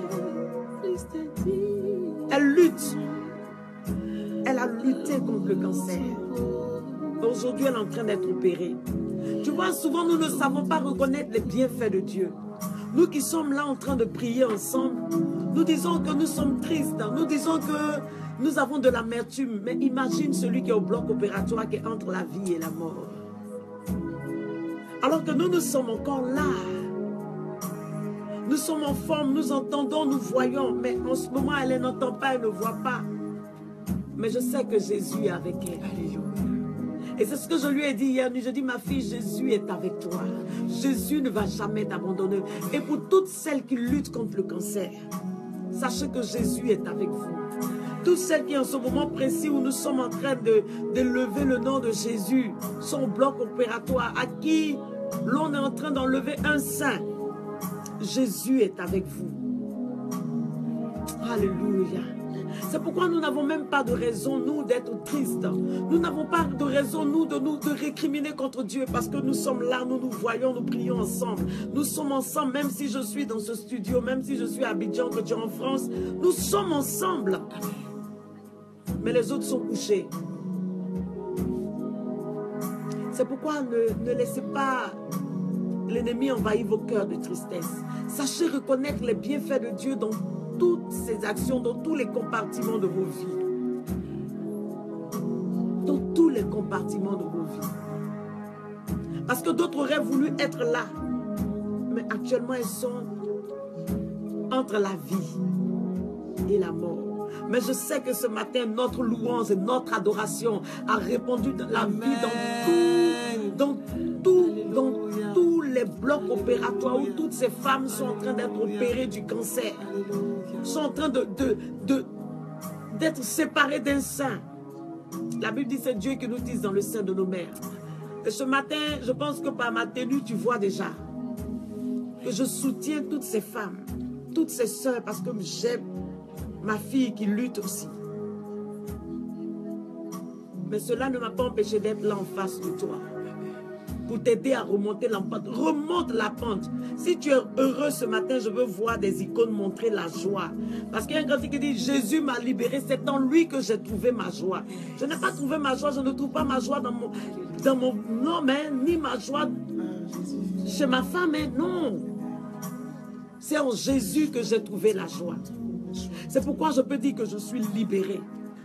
Elle lutte. Elle a lutté contre le cancer. Aujourd'hui, elle est en train d'être opérée. Tu vois, souvent, nous ne savons pas reconnaître les bienfaits de Dieu. Nous qui sommes là en train de prier ensemble, nous disons que nous sommes tristes. Nous disons que nous avons de l'amertume. Mais imagine celui qui est au bloc opératoire, qui est entre la vie et la mort. Alors que nous sommes encore là. Nous sommes en forme, nous entendons, nous voyons. Mais en ce moment, elle n'entend pas, elle ne voit pas. Mais je sais que Jésus est avec elle. Alléluia. Et c'est ce que je lui ai dit hier nuit. Je dis, ma fille, Jésus est avec toi. Jésus ne va jamais t'abandonner. Et pour toutes celles qui luttent contre le cancer, sachez que Jésus est avec vous. Toutes celles qui en ce moment précis où nous sommes en train de lever le nom de Jésus, son bloc opératoire, à qui l'on est en train d'enlever un sein. Jésus est avec vous. Alléluia. C'est pourquoi nous n'avons même pas de raison, nous, d'être tristes. Nous n'avons pas de raison, nous, de récriminer contre Dieu, parce que nous sommes là, nous nous voyons, nous prions ensemble. Nous sommes ensemble, même si je suis dans ce studio, même si je suis à Abidjan, que tu es en France, nous sommes ensemble. Mais les autres sont couchés. C'est pourquoi ne laissez pas l'ennemi envahir vos cœurs de tristesse. Sachez reconnaître les bienfaits de Dieu dans toutes ses actions, dans tous les compartiments de vos vies. Dans tous les compartiments de vos vies. Parce que d'autres auraient voulu être là. Mais actuellement, ils sont entre la vie et la mort. Mais je sais que ce matin, notre louange et notre adoration a répandu la vie dans tous les blocs opératoires où toutes ces femmes sont en train d'être opérées du cancer, sont en train d'être séparées d'un sein. La Bible dit c'est Dieu qui nous tisse dans le sein de nos mères. Et ce matin, je pense que par ma tenue, tu vois déjà que je soutiens toutes ces femmes, toutes ces sœurs, parce que j'aime ma fille qui lutte aussi. Mais cela ne m'a pas empêché d'être là en face de toi pour t'aider à remonter la pente. Remonte la pente. Si tu es heureux ce matin, je veux voir des icônes montrer la joie. Parce qu'il y a un graphique qui dit « Jésus m'a libéré, c'est en lui que j'ai trouvé ma joie. » Je n'ai pas trouvé ma joie, je ne trouve pas ma joie dans mon homme, hein, ni ma joie chez ma femme, hein, non. C'est en Jésus que j'ai trouvé la joie. C'est pourquoi je peux dire que je suis libéré.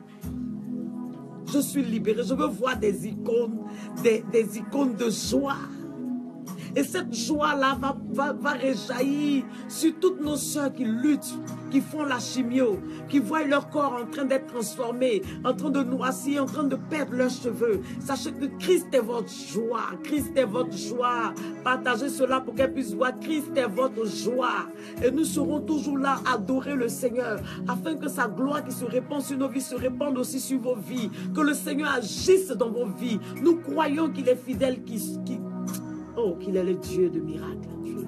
Je suis libéré. Je veux voir des icônes, des icônes de joie. Et cette joie-là va réjaillir sur toutes nos soeurs qui luttent, qui font la chimio, qui voient leur corps en train d'être transformé, en train de noircir, en train de perdre leurs cheveux. Sachez que Christ est votre joie. Christ est votre joie. Partagez cela pour qu'elle puisse voir. Christ est votre joie. Et nous serons toujours là à adorer le Seigneur, afin que sa gloire qui se répand sur nos vies se répande aussi sur vos vies. Que le Seigneur agisse dans vos vies. Nous croyons qu'il est fidèle, qu'il est le Dieu de miracles.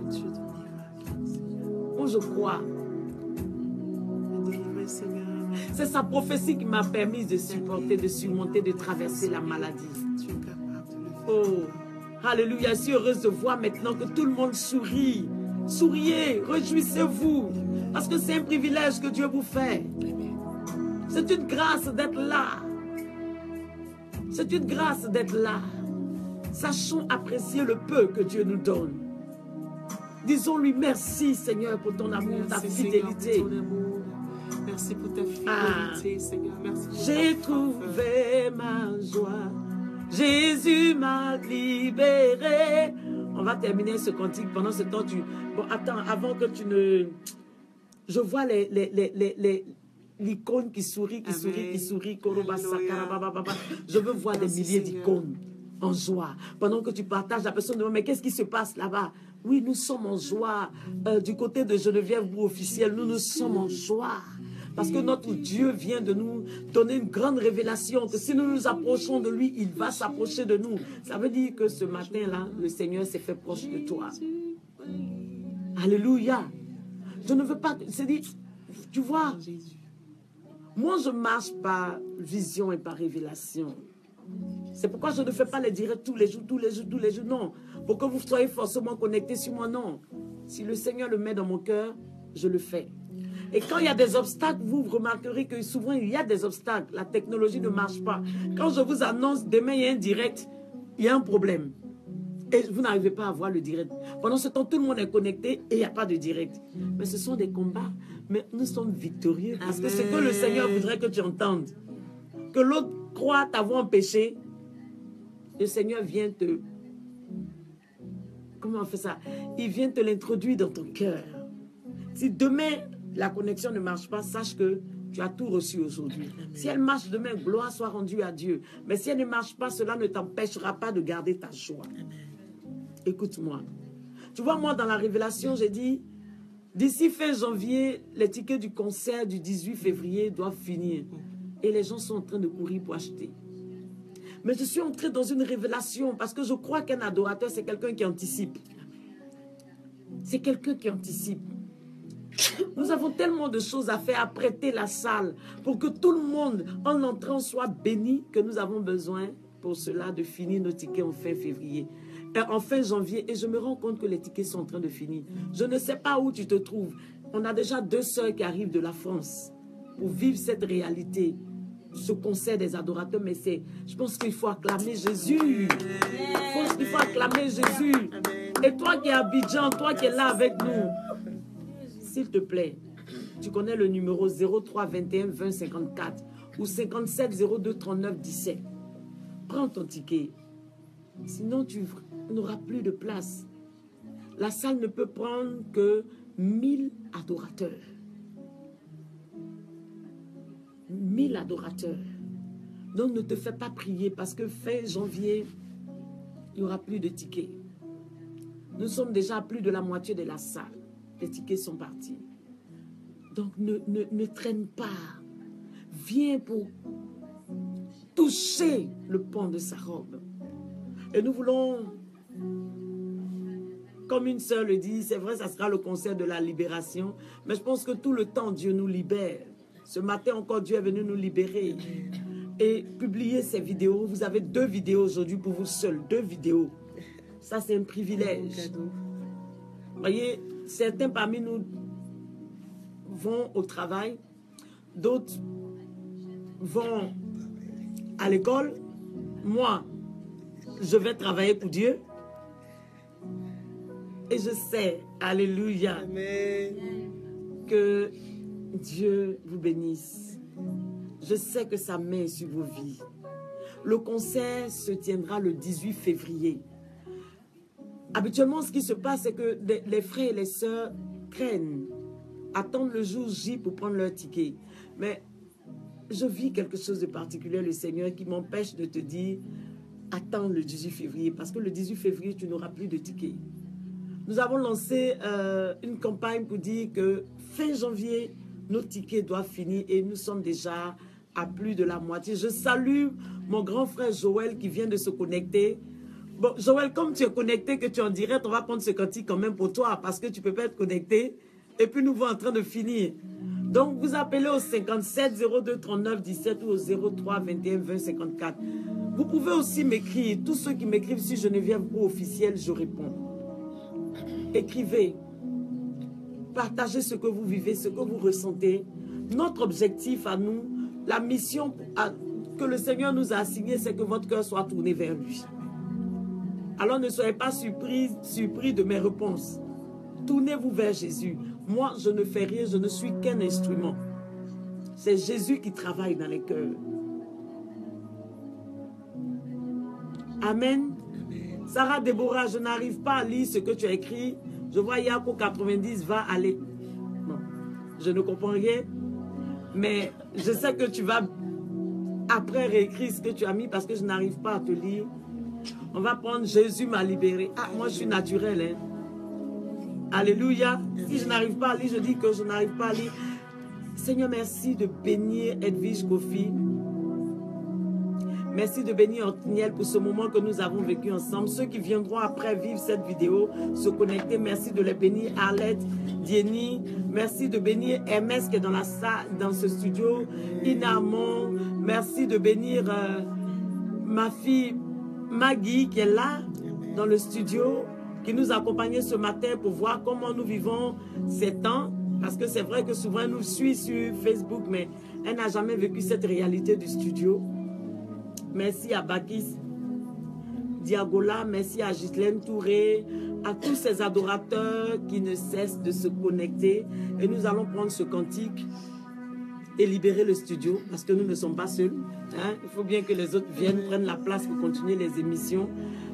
Moi, je crois. C'est sa prophétie qui m'a permis de supporter, de surmonter, de traverser la maladie. Oh, alléluia. Je suis heureuse de voir maintenant que tout le monde sourit. Souriez, réjouissez-vous. Parce que c'est un privilège que Dieu vous fait. C'est une grâce d'être là. C'est une grâce d'être là. Sachons apprécier le peu que Dieu nous donne. Disons-lui merci, Seigneur, pour ton amour, ta fidélité. Seigneur, pour ton amour. Merci pour ta fidélité, Seigneur. Merci. J'ai trouvé ma joie. Jésus m'a libéré. On va terminer ce cantique. Pendant ce temps, Bon, attends, avant que tu ne... Je vois l'icône qui sourit, qui sourit, qui sourit. Je veux voir des milliers d'icônes en joie. Pendant que tu partages, la personne demande, mais qu'est-ce qui se passe là-bas? Oui, nous sommes en joie. Du côté de Geneviève, vous officiel, nous sommes en joie. Parce que notre Dieu vient de nous donner une grande révélation, que si nous nous approchons de lui, il va s'approcher de nous. Ça veut dire que ce matin-là, le Seigneur s'est fait proche de toi. Alléluia. Je ne veux pas... C'est dit, tu vois, moi je marche par vision et par révélation. C'est pourquoi je ne fais pas les directs tous les jours, non. Pour que vous soyez forcément connectés sur moi, non. Si le Seigneur le met dans mon cœur, je le fais. Et quand il y a des obstacles, vous remarquerez que souvent il y a des obstacles. La technologie ne marche pas. Quand je vous annonce demain il y a un direct, il y a un problème. Et vous n'arrivez pas à voir le direct. Pendant ce temps, tout le monde est connecté et il n'y a pas de direct. Mais ce sont des combats. Mais nous sommes victorieux. Parce que c'est que le Seigneur voudrait que tu entendes. Que l'autre croit t'avoir empêché. Le Seigneur vient te... Comment on fait ça? Il vient te l'introduire dans ton cœur. Si demain, la connexion ne marche pas, sache que tu as tout reçu aujourd'hui. Si elle marche demain, gloire soit rendue à Dieu. Mais si elle ne marche pas, cela ne t'empêchera pas de garder ta joie. Écoute-moi. Tu vois, moi, dans la révélation, j'ai dit, d'ici fin janvier, les tickets du concert du 18 février doivent finir. Et les gens sont en train de courir pour acheter. Mais je suis entrée dans une révélation parce que je crois qu'un adorateur, c'est quelqu'un qui anticipe. C'est quelqu'un qui anticipe. Nous avons tellement de choses à faire, à prêter la salle pour que tout le monde, en entrant, soit béni, que nous avons besoin pour cela de finir nos tickets en fin février. En fin janvier, et je me rends compte que les tickets sont en train de finir. Je ne sais pas où tu te trouves. On a déjà 2 sœurs qui arrivent de la France pour vivre cette réalité, ce concert des adorateurs. Mais je pense qu'il faut acclamer Jésus. Je pense qu'il faut acclamer Jésus. Et toi qui es à Abidjan, toi qui es là avec nous, s'il te plaît, tu connais le numéro 03 21 20 54 ou 57 02 39 17. Prends ton ticket. Sinon, tu n'auras plus de place. La salle ne peut prendre que 1000 adorateurs. 1000 adorateurs. Donc, ne te fais pas prier parce que fin janvier, il n'y aura plus de tickets. Nous sommes déjà à plus de la moitié de la salle. Les tickets sont partis. Donc, ne traîne pas. Viens pour toucher le pan de sa robe. Et nous voulons, comme une sœur le dit, c'est vrai, ça sera le concert de la libération, mais je pense que tout le temps, Dieu nous libère. Ce matin encore, Dieu est venu nous libérer. Et publier ces vidéos. Vous avez 2 vidéos aujourd'hui pour vous seuls. 2 vidéos. Ça, c'est un privilège. Vous voyez, certains parmi nous vont au travail, d'autres vont à l'école. Moi, je vais travailler pour Dieu. Et je sais, alléluia, Amen. que Dieu vous bénisse. Je sais que sa main est sur vos vies. Le concert se tiendra le 18 février. Habituellement, ce qui se passe, c'est que les frères et les sœurs craignent, attendent le jour J pour prendre leur ticket. Mais je vis quelque chose de particulier, le Seigneur, qui m'empêche de te dire, attends le 18 février, parce que le 18 février, tu n'auras plus de ticket. Nous avons lancé une campagne pour dire que fin janvier, nos tickets doivent finir et nous sommes déjà à plus de la moitié. Je salue mon grand frère Joël qui vient de se connecter. Bon, Joël, comme tu es connecté, que tu es en direct, on va prendre ce cantique quand même pour toi parce que tu ne peux pas être connecté. Et puis nous sommes en train de finir. Donc, vous appelez au 57 02 39 17 ou au 03 21 20 54. Vous pouvez aussi m'écrire. Tous ceux qui m'écrivent sur Geneviève Pro officiel, je réponds. Écrivez. Partagez ce que vous vivez, ce que vous ressentez. Notre objectif à nous, la mission que le Seigneur nous a assignée, c'est que votre cœur soit tourné vers lui. Alors ne soyez pas surpris de mes réponses. Tournez-vous vers Jésus. Moi, je ne fais rien, je ne suis qu'un instrument. C'est Jésus qui travaille dans les cœurs. Amen. Sarah Déborah, je n'arrive pas à lire ce que tu as écrit. Je vois Yako 90 va aller. Non, je ne comprends rien. Mais je sais que tu vas après réécrire ce que tu as mis parce que je n'arrive pas à te lire. On va prendre Jésus m'a libéré. Ah, moi je suis naturel. Hein. Alléluia. Si je n'arrive pas à lire, je dis que je n'arrive pas à lire. Seigneur, merci de bénir Edwige Kofi. Merci de bénir Antiniel pour ce moment que nous avons vécu ensemble. Ceux qui viendront après vivre cette vidéo, se connecter, merci de les bénir. Arlette, Dieni, merci de bénir MS qui est dans la salle, dans ce studio. Inamon, merci de bénir ma fille Maggie qui est là dans le studio, qui nous accompagnait ce matin pour voir comment nous vivons ces temps. Parce que c'est vrai que souvent elle nous suit sur Facebook, mais elle n'a jamais vécu cette réalité du studio. Merci à Bakis Diagola, merci à Ghislaine Touré, à tous ces adorateurs qui ne cessent de se connecter. Et nous allons prendre ce cantique et libérer le studio parce que nous ne sommes pas seuls. Hein? Il faut bien que les autres viennent, prennent la place pour continuer les émissions.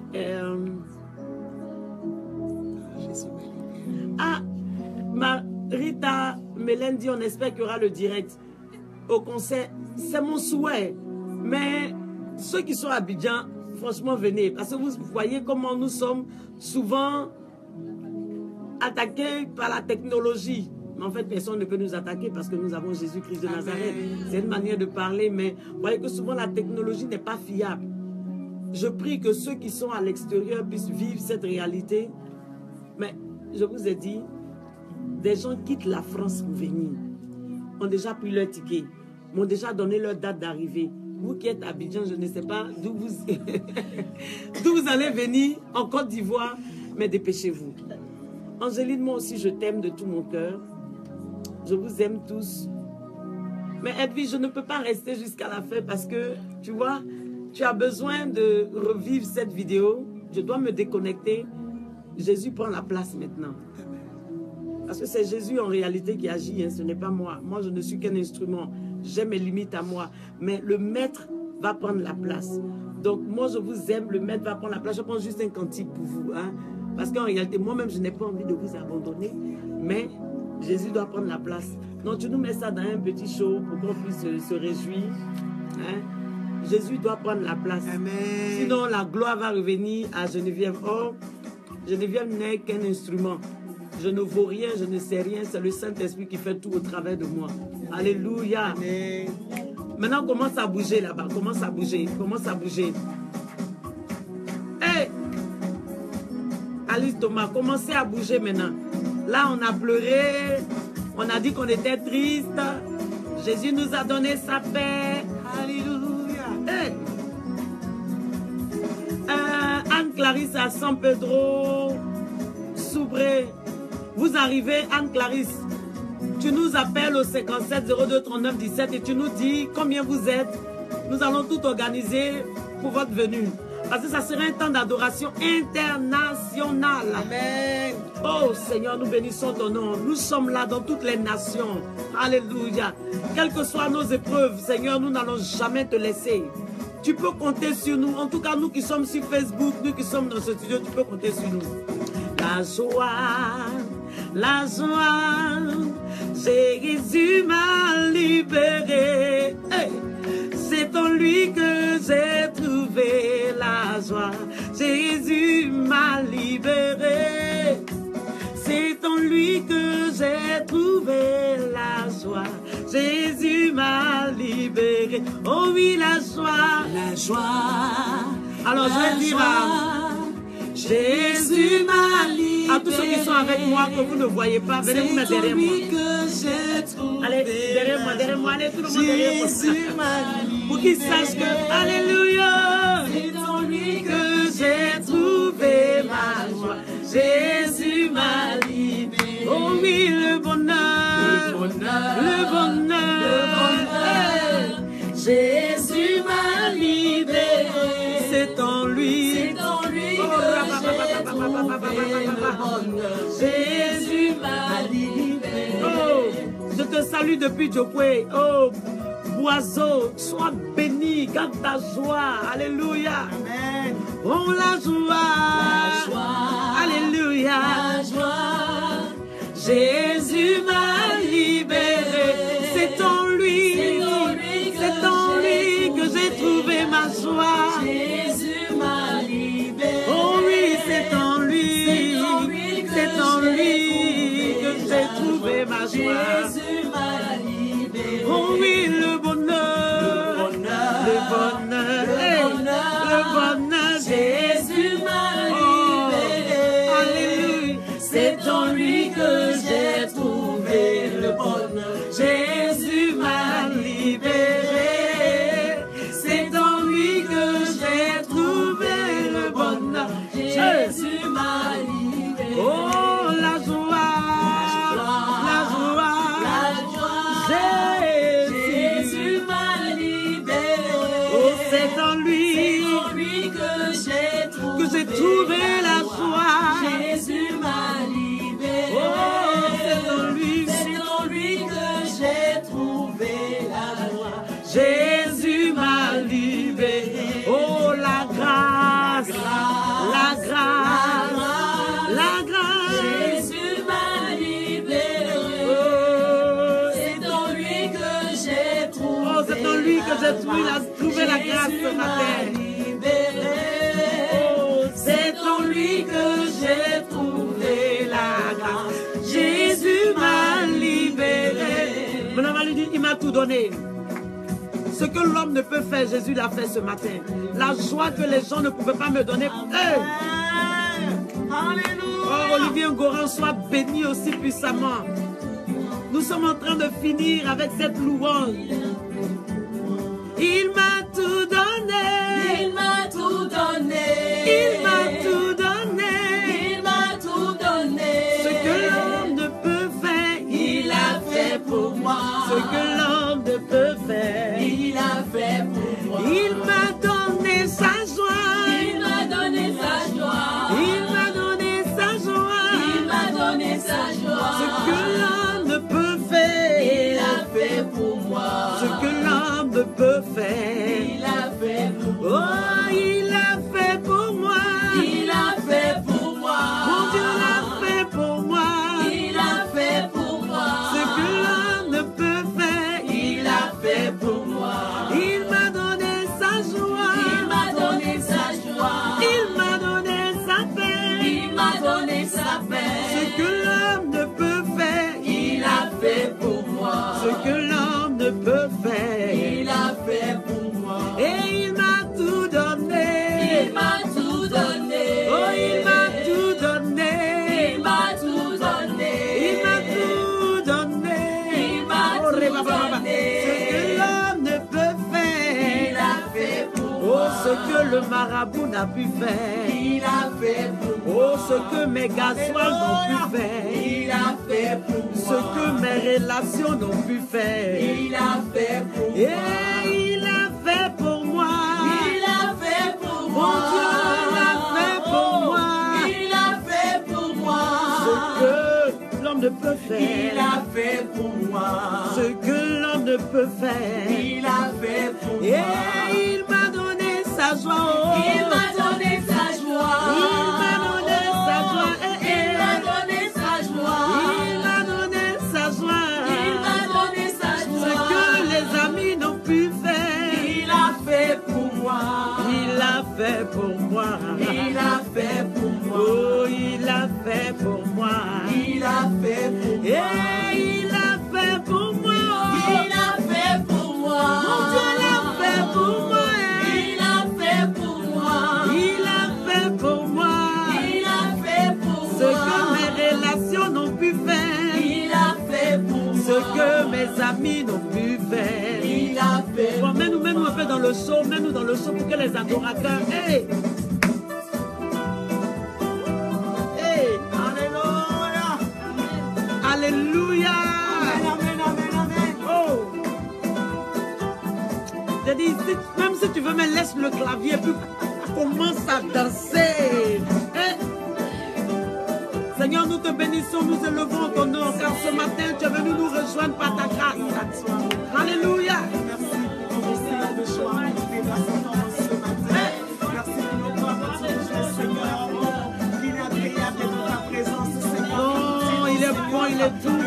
Ah, Rita Mélène dit on espère qu'il y aura le direct au concert. C'est mon souhait. Mais ceux qui sont à Abidjan, franchement, venez. Parce que vous voyez comment nous sommes souvent attaqués par la technologie. Mais en fait, personne ne peut nous attaquer parce que nous avons Jésus-Christ de Nazareth. C'est une manière de parler, mais vous voyez que souvent la technologie n'est pas fiable. Je prie que ceux qui sont à l'extérieur puissent vivre cette réalité. Mais je vous ai dit, des gens quittent la France pour venir. Ont déjà pris leur ticket. M'ont déjà donné leur date d'arrivée. Vous qui êtes à Abidjan, je ne sais pas d'où vous, d'où vous allez venir en Côte d'Ivoire, mais dépêchez-vous. Angéline, moi aussi, je t'aime de tout mon cœur. Je vous aime tous. Mais Edwige, je ne peux pas rester jusqu'à la fin parce que, tu vois, tu as besoin de revivre cette vidéo. Je dois me déconnecter. Jésus prend la place maintenant. Parce que c'est Jésus en réalité qui agit, hein, ce n'est pas moi. Moi, je ne suis qu'un instrument. J'ai mes limites à moi. Mais le maître va prendre la place. Donc, moi, je vous aime. Le maître va prendre la place. Je prends juste un cantique pour vous. Hein, parce qu'en réalité, moi-même, je n'ai pas envie de vous abandonner. Mais Jésus doit prendre la place. Donc, tu nous mets ça dans un petit show pour qu'on puisse se réjouir. Hein. Jésus doit prendre la place. Amen. Sinon, la gloire va revenir à Geneviève. Or, Geneviève n'est qu'un instrument. Je ne vaux rien, je ne sais rien. C'est le Saint-Esprit qui fait tout au travers de moi. Alléluia. Amen. Maintenant, commence à bouger là-bas. Commence à bouger. Commence à bouger. Hey! Alice Thomas, commencez à bouger maintenant. Là, on a pleuré. On a dit qu'on était triste. Jésus nous a donné sa paix. Alléluia. Hey! Anne-Clarisse à San Pedro. Soubré. Vous arrivez, Anne-Clarisse. Tu nous appelles au 57 02 39 17 et tu nous dis combien vous êtes. Nous allons tout organiser pour votre venue. Parce que ça sera un temps d'adoration internationale. Amen. Oh Seigneur, nous bénissons ton nom. Nous sommes là dans toutes les nations. Alléluia. Quelles que soient nos épreuves, Seigneur, nous n'allons jamais te laisser. Tu peux compter sur nous. En tout cas, nous qui sommes sur Facebook, nous qui sommes dans ce studio, tu peux compter sur nous. La joie, Jésus m'a libéré. Hey! C'est en lui que j'ai trouvé la joie. Jésus m'a libéré. C'est en lui que j'ai trouvé la joie. Jésus m'a libéré. Oh oui, la joie. La joie. Alors je vais dire à Jésus m'a libéré. à tous ceux qui sont avec moi, que vous ne voyez pas, venez vous mettre derrière moi. Allez, derrière moi, allez tout le monde derrière moi. Pour qu'ils sachent que, alléluia, C'est en lui que j'ai trouvé ma joie. Jésus m'a libéré. Oh oui, le bonheur, le bonheur. Jésus m'a libéré. C'est en lui. C'est en lui que j'ai trouvé le bonheur. Jésus m'a libéré. Oh, je te salue depuis Djokwe. Oh, Boiseau, sois béni, garde ta joie. Alléluia. Amen. Oh, la joie. La joie. Alléluia. La joie. Jésus m'a libéré. C'est en lui. C'est en lui que j'ai trouvé ma joie. Jésus m'a libéré. Oh oui, c'est en lui. C'est en lui que j'ai trouvé ma joie. Jésus m'a libéré. Oh oui, le bonheur. Le bonheur. Hey, le bonheur. Jésus m'a libéré. Alléluia. C'est en lui que j'ai trouvé le bonheur. Jésus m'a libéré. C'est en lui que j'ai trouvé le bonheur. Jésus m'a libéré. Oh, la joie. La joie. La joie. Jésus. Jésus m'a libéré. Oh, c'est en lui C'est en lui que j'ai trouvé la joie. Jésus m'a libéré. Oh, c'est en lui. C'est en lui que j'ai trouvé la joie. Jésus m'a libéré. Oh, la grâce. La grâce. La grâce. Jésus m'a libéré. Oh, C'est en lui que j'ai trouvé. oh, c'est en lui que j'ai trouvé la grâce ce matin. Oh, c'est en lui que j'ai trouvé la grâce. Jésus m'a libéré. Mon ami lui dit, il m'a tout donné. Ce que l'homme ne peut faire, Jésus l'a fait ce matin. La joie que les gens ne pouvaient pas me donner. Hey! Oh, Olivier Ngoran, sois béni aussi puissamment. Nous sommes en train de finir avec cette louange. Il m'a tout donné. Il m'a tout donné. Il m'a tout donné. Il m'a tout donné. Ce que l'homme ne peut faire, Il a fait pour moi. ce que l'homme ne peut faire. Il a fait pour moi. Il m'a donné sa joie. Il m'a donné sa joie. Il m'a donné sa joie. Il m'a donné sa joie. Ce que l'homme ne peut faire. Il a fait pour moi. Ce que l'homme ne peut faire. Il a fait pour moi. Oh, il a fait pour moi. Il a fait pour moi. Mon Dieu l'a fait pour moi. Il a fait pour moi. Ce que l'homme ne peut faire. Il a fait pour moi. Il m'a donné sa joie. Il m'a donné sa joie. Il m'a donné sa paix. Il m'a donné sa Ce paix. que l'homme ne peut faire. Il a fait pour moi. Ce que l'homme ne peut faire. Il a fait pour moi. Et il m'a tout donné. Il m'a tout donné. Oh, il m'a tout donné. Il m'a tout donné. Il m'a tout donné. Il m'a Oh, tout reba, baba, baba. donné. Ce que l'homme ne peut Il faire. a fait pour Oh, moi. ce que le marabout n'a pu faire. Il a fait pour moi. Oh, ce que mes gasoils n'ont pu faire. Il a fait pour moi. Ce que mes relations n'ont pu faire. Il a fait pour Et moi. il a fait pour moi. Il a fait pour Mon moi. Dieu l'a fait pour moi. Il a fait pour moi. Ce que l'homme ne peut Il faire. a fait pour moi. Ce que l'homme ne peut faire. Il a fait pour Et moi. il m'a donné sa joie. Oh. Il m'a donné sa joie. Il m'a donné sa joie. Eh, eh. Il m'a donné sa joie. Il m'a donné sa joie. Il m'a donné sa Ce joie. que les amis n'ont pu faire. Il a fait pour moi. Il a fait pour moi. Il a fait pour moi. Oh, il a fait pour moi. Il a fait pour moi. Et il a fait pour moi. Il a fait pour moi. Mon Dieu l'a fait pour moi. Il a fait pour moi. Il a fait pour moi. Il a fait pour Ce moi. que mes relations n'ont pu faire. Il a fait pour moi. Ce que mes amis n'ont pu faire. Il a fait. Bon, mets-nous un peu dans le show. Mets-nous dans le show pour que les adorateurs. Hey! Hey! Alléluia. Alléluia! Amen, amen, amen. Oh! J'ai dit, même si tu veux, mais laisse le clavier, puis commence à danser. Hein? Seigneur, nous te bénissons, nous élevons ton nom, car ce matin, tu es venu nous rejoindre par ta grâce. Alléluia! Merci pour nos séances de joie. Merci pour ce matin. Merci pour nos paroles, Seigneur. Il est agréable d'être dans ta présence, Seigneur. Oh, il est bon, il est tout.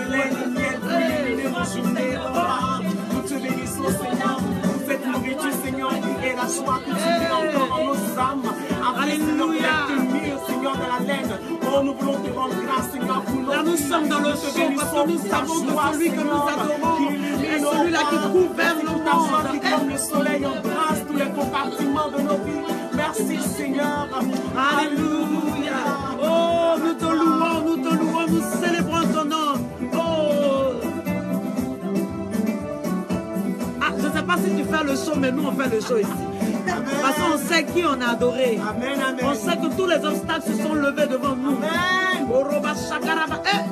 Nous te bénissons, Seigneur, pour cette nourriture, Seigneur, et la joie que tu mets encore en nos âmes. Alléluia. Tenir, Seigneur, de la laine. Oh, nous voulons te rendre grâce, Seigneur, pour Là, nous sommes dans le show parce que nous savons que celui que nous adorons est celui-là qui gouverne le ta joie monde. qui, comme le soleil, embrasse tous les compartiments de nos vies. Merci, Seigneur. Alléluia. Oh, nous te louons, nous célébrons ton nom. Oh. Ah, je ne sais pas si tu fais le show, mais nous on fait le show ici. Parce qu'on sait qui on a adoré. Amen, amen. On sait que tous les obstacles se sont levés devant nous. Amen. Oroba shakaraba. Eh.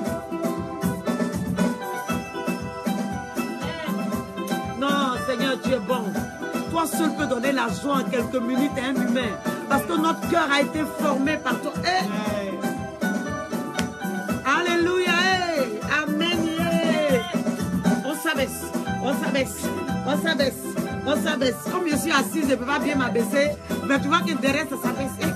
Non, Seigneur, tu es bon. Toi seul peux donner la joie en quelques minutes à un humain. Parce que notre cœur a été formé par toi. Eh. Alléluia. Eh. Amen. Eh. On s'abaisse. On s'abaisse. On s'abaisse. On s'abaisse. Comme je suis assise, je ne peux pas bien m'abaisser. Mais tu vois que derrière, ça s'abaisse. Eh.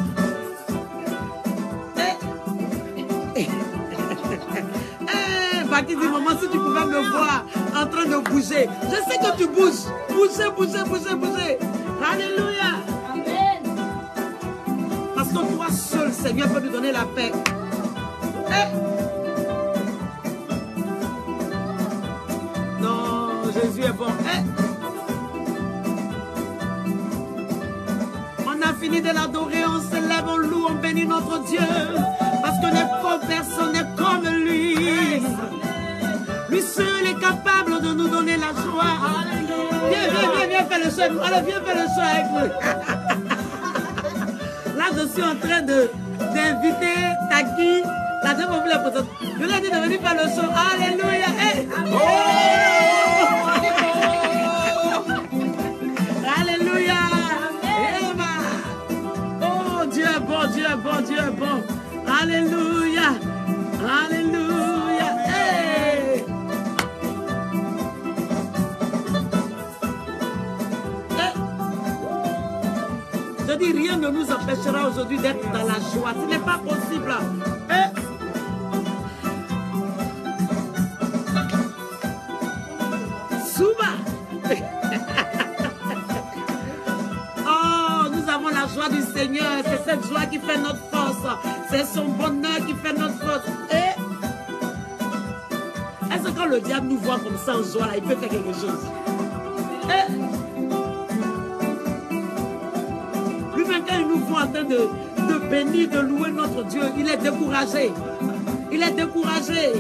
Baki dit, maman, si tu pouvais me voir en train de bouger. Je sais que tu bouges. Bouger, bouger, bouger, bouger. Alléluia. Amen. Parce que toi seul, Seigneur, peut nous donner la paix. Eh. Non, Jésus est bon. Eh. On a fini de l'adorer, on se lève, on loue, on bénit. bénis notre Dieu, parce que n'est personne n'est comme lui. Lui seul est capable de nous donner la joie. Viens faire le chant. Allez, viens faire le chant avec nous. Là, je suis en train d'inviter Taki. La dame vous la présente. Je lui ai dit de venir faire le chant. Alléluia. Hey. Alléluia. Oh, Dieu est bon, Dieu est bon, Dieu est bon. Alléluia. Alléluia. Hey. Je dis, rien ne nous empêchera aujourd'hui d'être dans la joie. Ce n'est pas possible. Souba. Oh, nous avons la joie du Seigneur. C'est cette joie qui fait notre force. C'est son bonheur qui fait notre force. Est-ce que quand le diable nous voit comme ça en joie, là, il peut faire quelque chose? Lui-même, quand il nous voit en train de bénir, de louer notre Dieu, il est découragé. Il est découragé.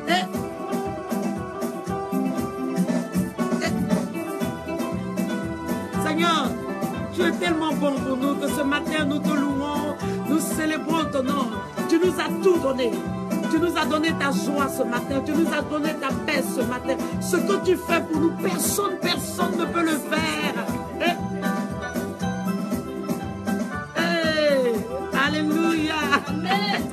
Seigneur, tu es tellement bon pour nous que ce matin nous te louons, nous célébrons ton nom. Tu nous as tout donné. Tu nous as donné ta joie ce matin. Tu nous as donné ta paix ce matin. Ce que tu fais pour nous, personne ne peut le faire. Alléluia. Amen.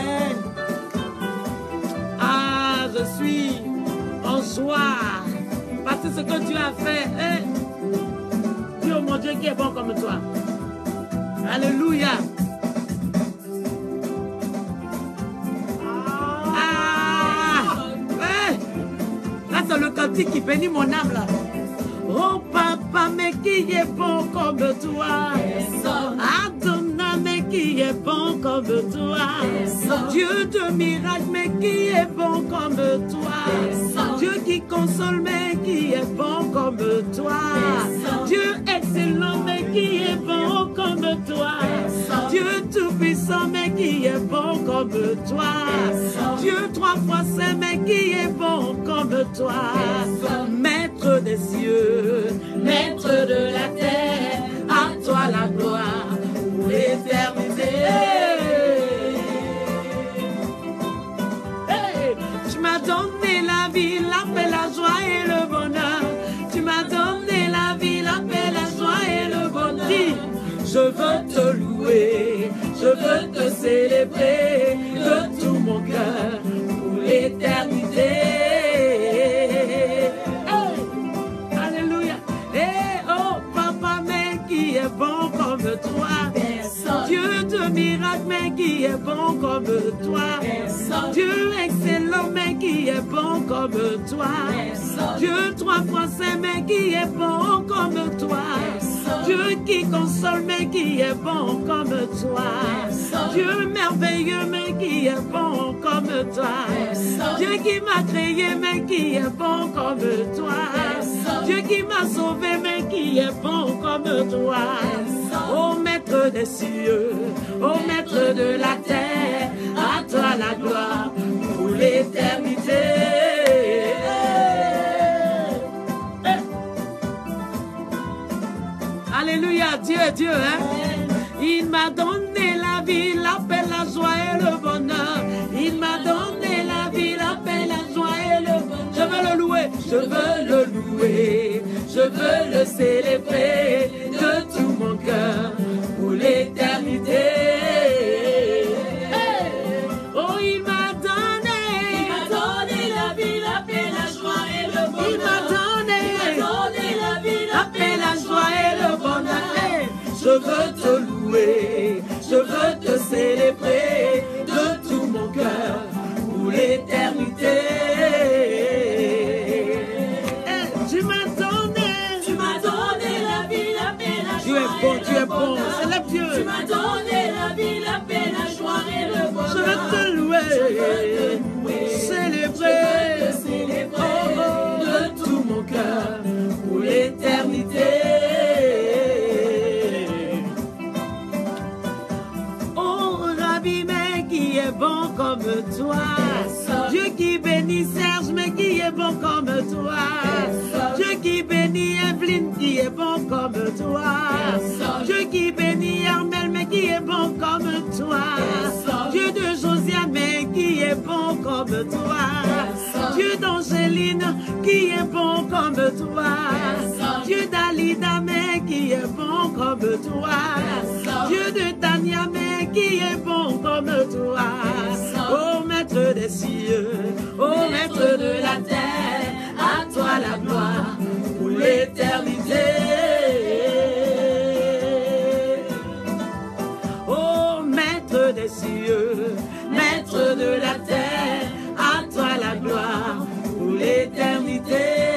Ah, je suis en joie. Parce que ce que tu as fait, Dieu mon Dieu qui est bon comme toi. Alléluia. Là, c'est le cantique qui bénit mon âme là. Oh papa, mais qui est bon comme toi? Adonai, mais qui est bon comme toi? Dieu de miracle, mais qui est bon comme toi? Dieu qui console, mais qui est bon comme toi? Dieu excellent, mais qui est bon comme toi? Dieu tout-puissant, mais qui est bon comme toi? Dieu trois fois saint, mais qui est bon comme toi? Maître des cieux, maître de la terre, à toi la gloire pour l'éternité. Tu m'as donné la vie, la paix, la joie et le bonheur. Tu m'as donné la vie, la paix, la joie et le bonheur. Dis, je veux te louer, je veux te célébrer de tout mon cœur pour l'éternité. Alléluia. Oh papa, mais qui est bon comme toi? Dieu de miracle, mais qui est bon comme toi? Dieu excellent, mais qui est bon comme toi? Dieu trois fois saint, mais qui est bon comme toi? Dieu qui console, mais qui est bon comme toi? Dieu merveilleux, mais qui est bon comme toi? Dieu qui m'a créé, mais qui est bon comme toi? Dieu qui m'a sauvé, mais qui est bon comme toi? Ô maître des cieux, ô maître de la terre, à toi la gloire pour l'éternité. Alléluia, Dieu est Dieu, hein? Il m'a donné la vie, la paix, la joie et le bonheur. Il m'a donné la vie, la paix, la joie et le bonheur. Je veux le louer, je veux le louer, je veux le célébrer de tout mon cœur pour l'éternité. Oh, il m'a donné la vie, la paix, la joie et le bonheur. Il m'a donné la vie, la paix, la joie et le bonheur. Je veux te louer, je veux te célébrer de tout mon cœur pour l'éternité. Tu m'as donné la vie, la paix, la joie. Dieu est bon, Dieu est bon, célèbre Dieu. Tu m'as donné la vie, la paix, la joie et le bonheur. Je veux te louer, célébrer de tout mon cœur pour l'éternité. qui est bon comme toi. Dieu qui bénit Armel, mais qui est bon comme toi. Dieu de Josiane, mais qui est bon comme toi. Dieu d'Angéline, qui est bon comme toi. Dieu d'Alida, mais qui est bon comme toi. Dieu de Tania, mais qui est bon comme toi. Ô maître des cieux, ô maître de la terre, à toi la gloire pour l'éternité. Ô maître des cieux, maître de la terre, à toi la gloire pour l'éternité.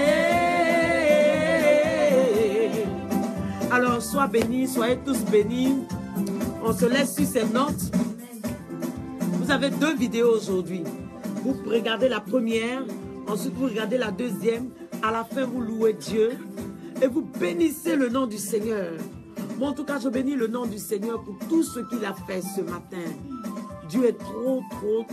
Alors sois bénis, soyez tous bénis. On se laisse sur ces notes. Vous avez 2 vidéos aujourd'hui. Vous regardez la première, ensuite vous regardez la deuxième. À la fin, vous louez Dieu et vous bénissez le nom du Seigneur. Moi, en tout cas, je bénis le nom du Seigneur pour tout ce qu'il a fait ce matin. Dieu est trop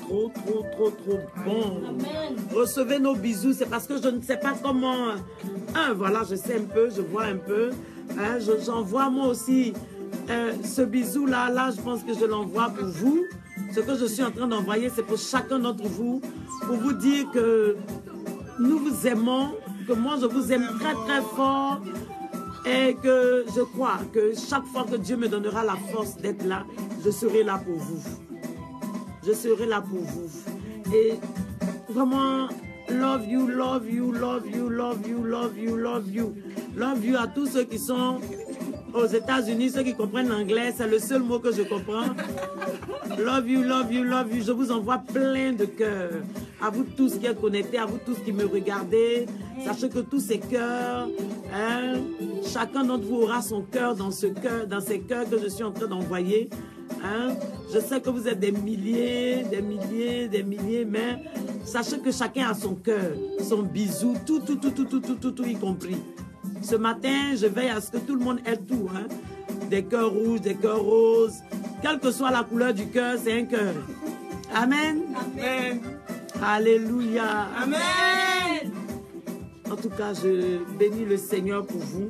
bon. Amen. Recevez nos bisous. C'est parce que je ne sais pas comment... voilà, je sais un peu, je vois un peu. J'envoie moi aussi ce bisou-là. Là, je pense que je l'envoie pour vous. Ce que je suis en train d'envoyer, c'est pour chacun d'entre vous. Pour vous dire que nous vous aimons, que moi, je vous aime très fort. Et que je crois que chaque fois que Dieu me donnera la force d'être là, je serai là pour vous. Je serai là pour vous. Et vraiment, love you, love you, love you, love you, love you, love you. Love you à tous ceux qui sont aux États-Unis, ceux qui comprennent l'anglais, c'est le seul mot que je comprends. Love you, love you, love you. Je vous envoie plein de cœurs. À vous tous qui êtes connectés, à vous tous qui me regardez. Sachez que tous ces cœurs, chacun d'entre vous aura son cœur dans ces cœurs que je suis en train d'envoyer. Je sais que vous êtes des milliers, mais sachez que chacun a son cœur, son bisou, tout y compris. Ce matin, je veille à ce que tout le monde ait tout. Des cœurs rouges, des cœurs roses. Quelle que soit la couleur du cœur, c'est un cœur. Amen. Amen. Alléluia. Amen. En tout cas, je bénis le Seigneur pour vous.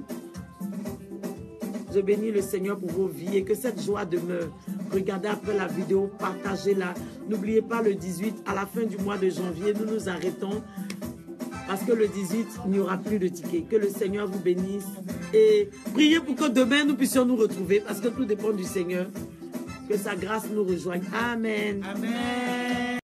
Je bénis le Seigneur pour vos vies et que cette joie demeure. Regardez après la vidéo, partagez-la. N'oubliez pas le 18, à la fin du mois de janvier, nous nous arrêtons. Parce que le 18, il n'y aura plus de tickets. Que le Seigneur vous bénisse. Et priez pour que demain, nous puissions nous retrouver. Parce que tout dépend du Seigneur. Que sa grâce nous rejoigne. Amen. Amen.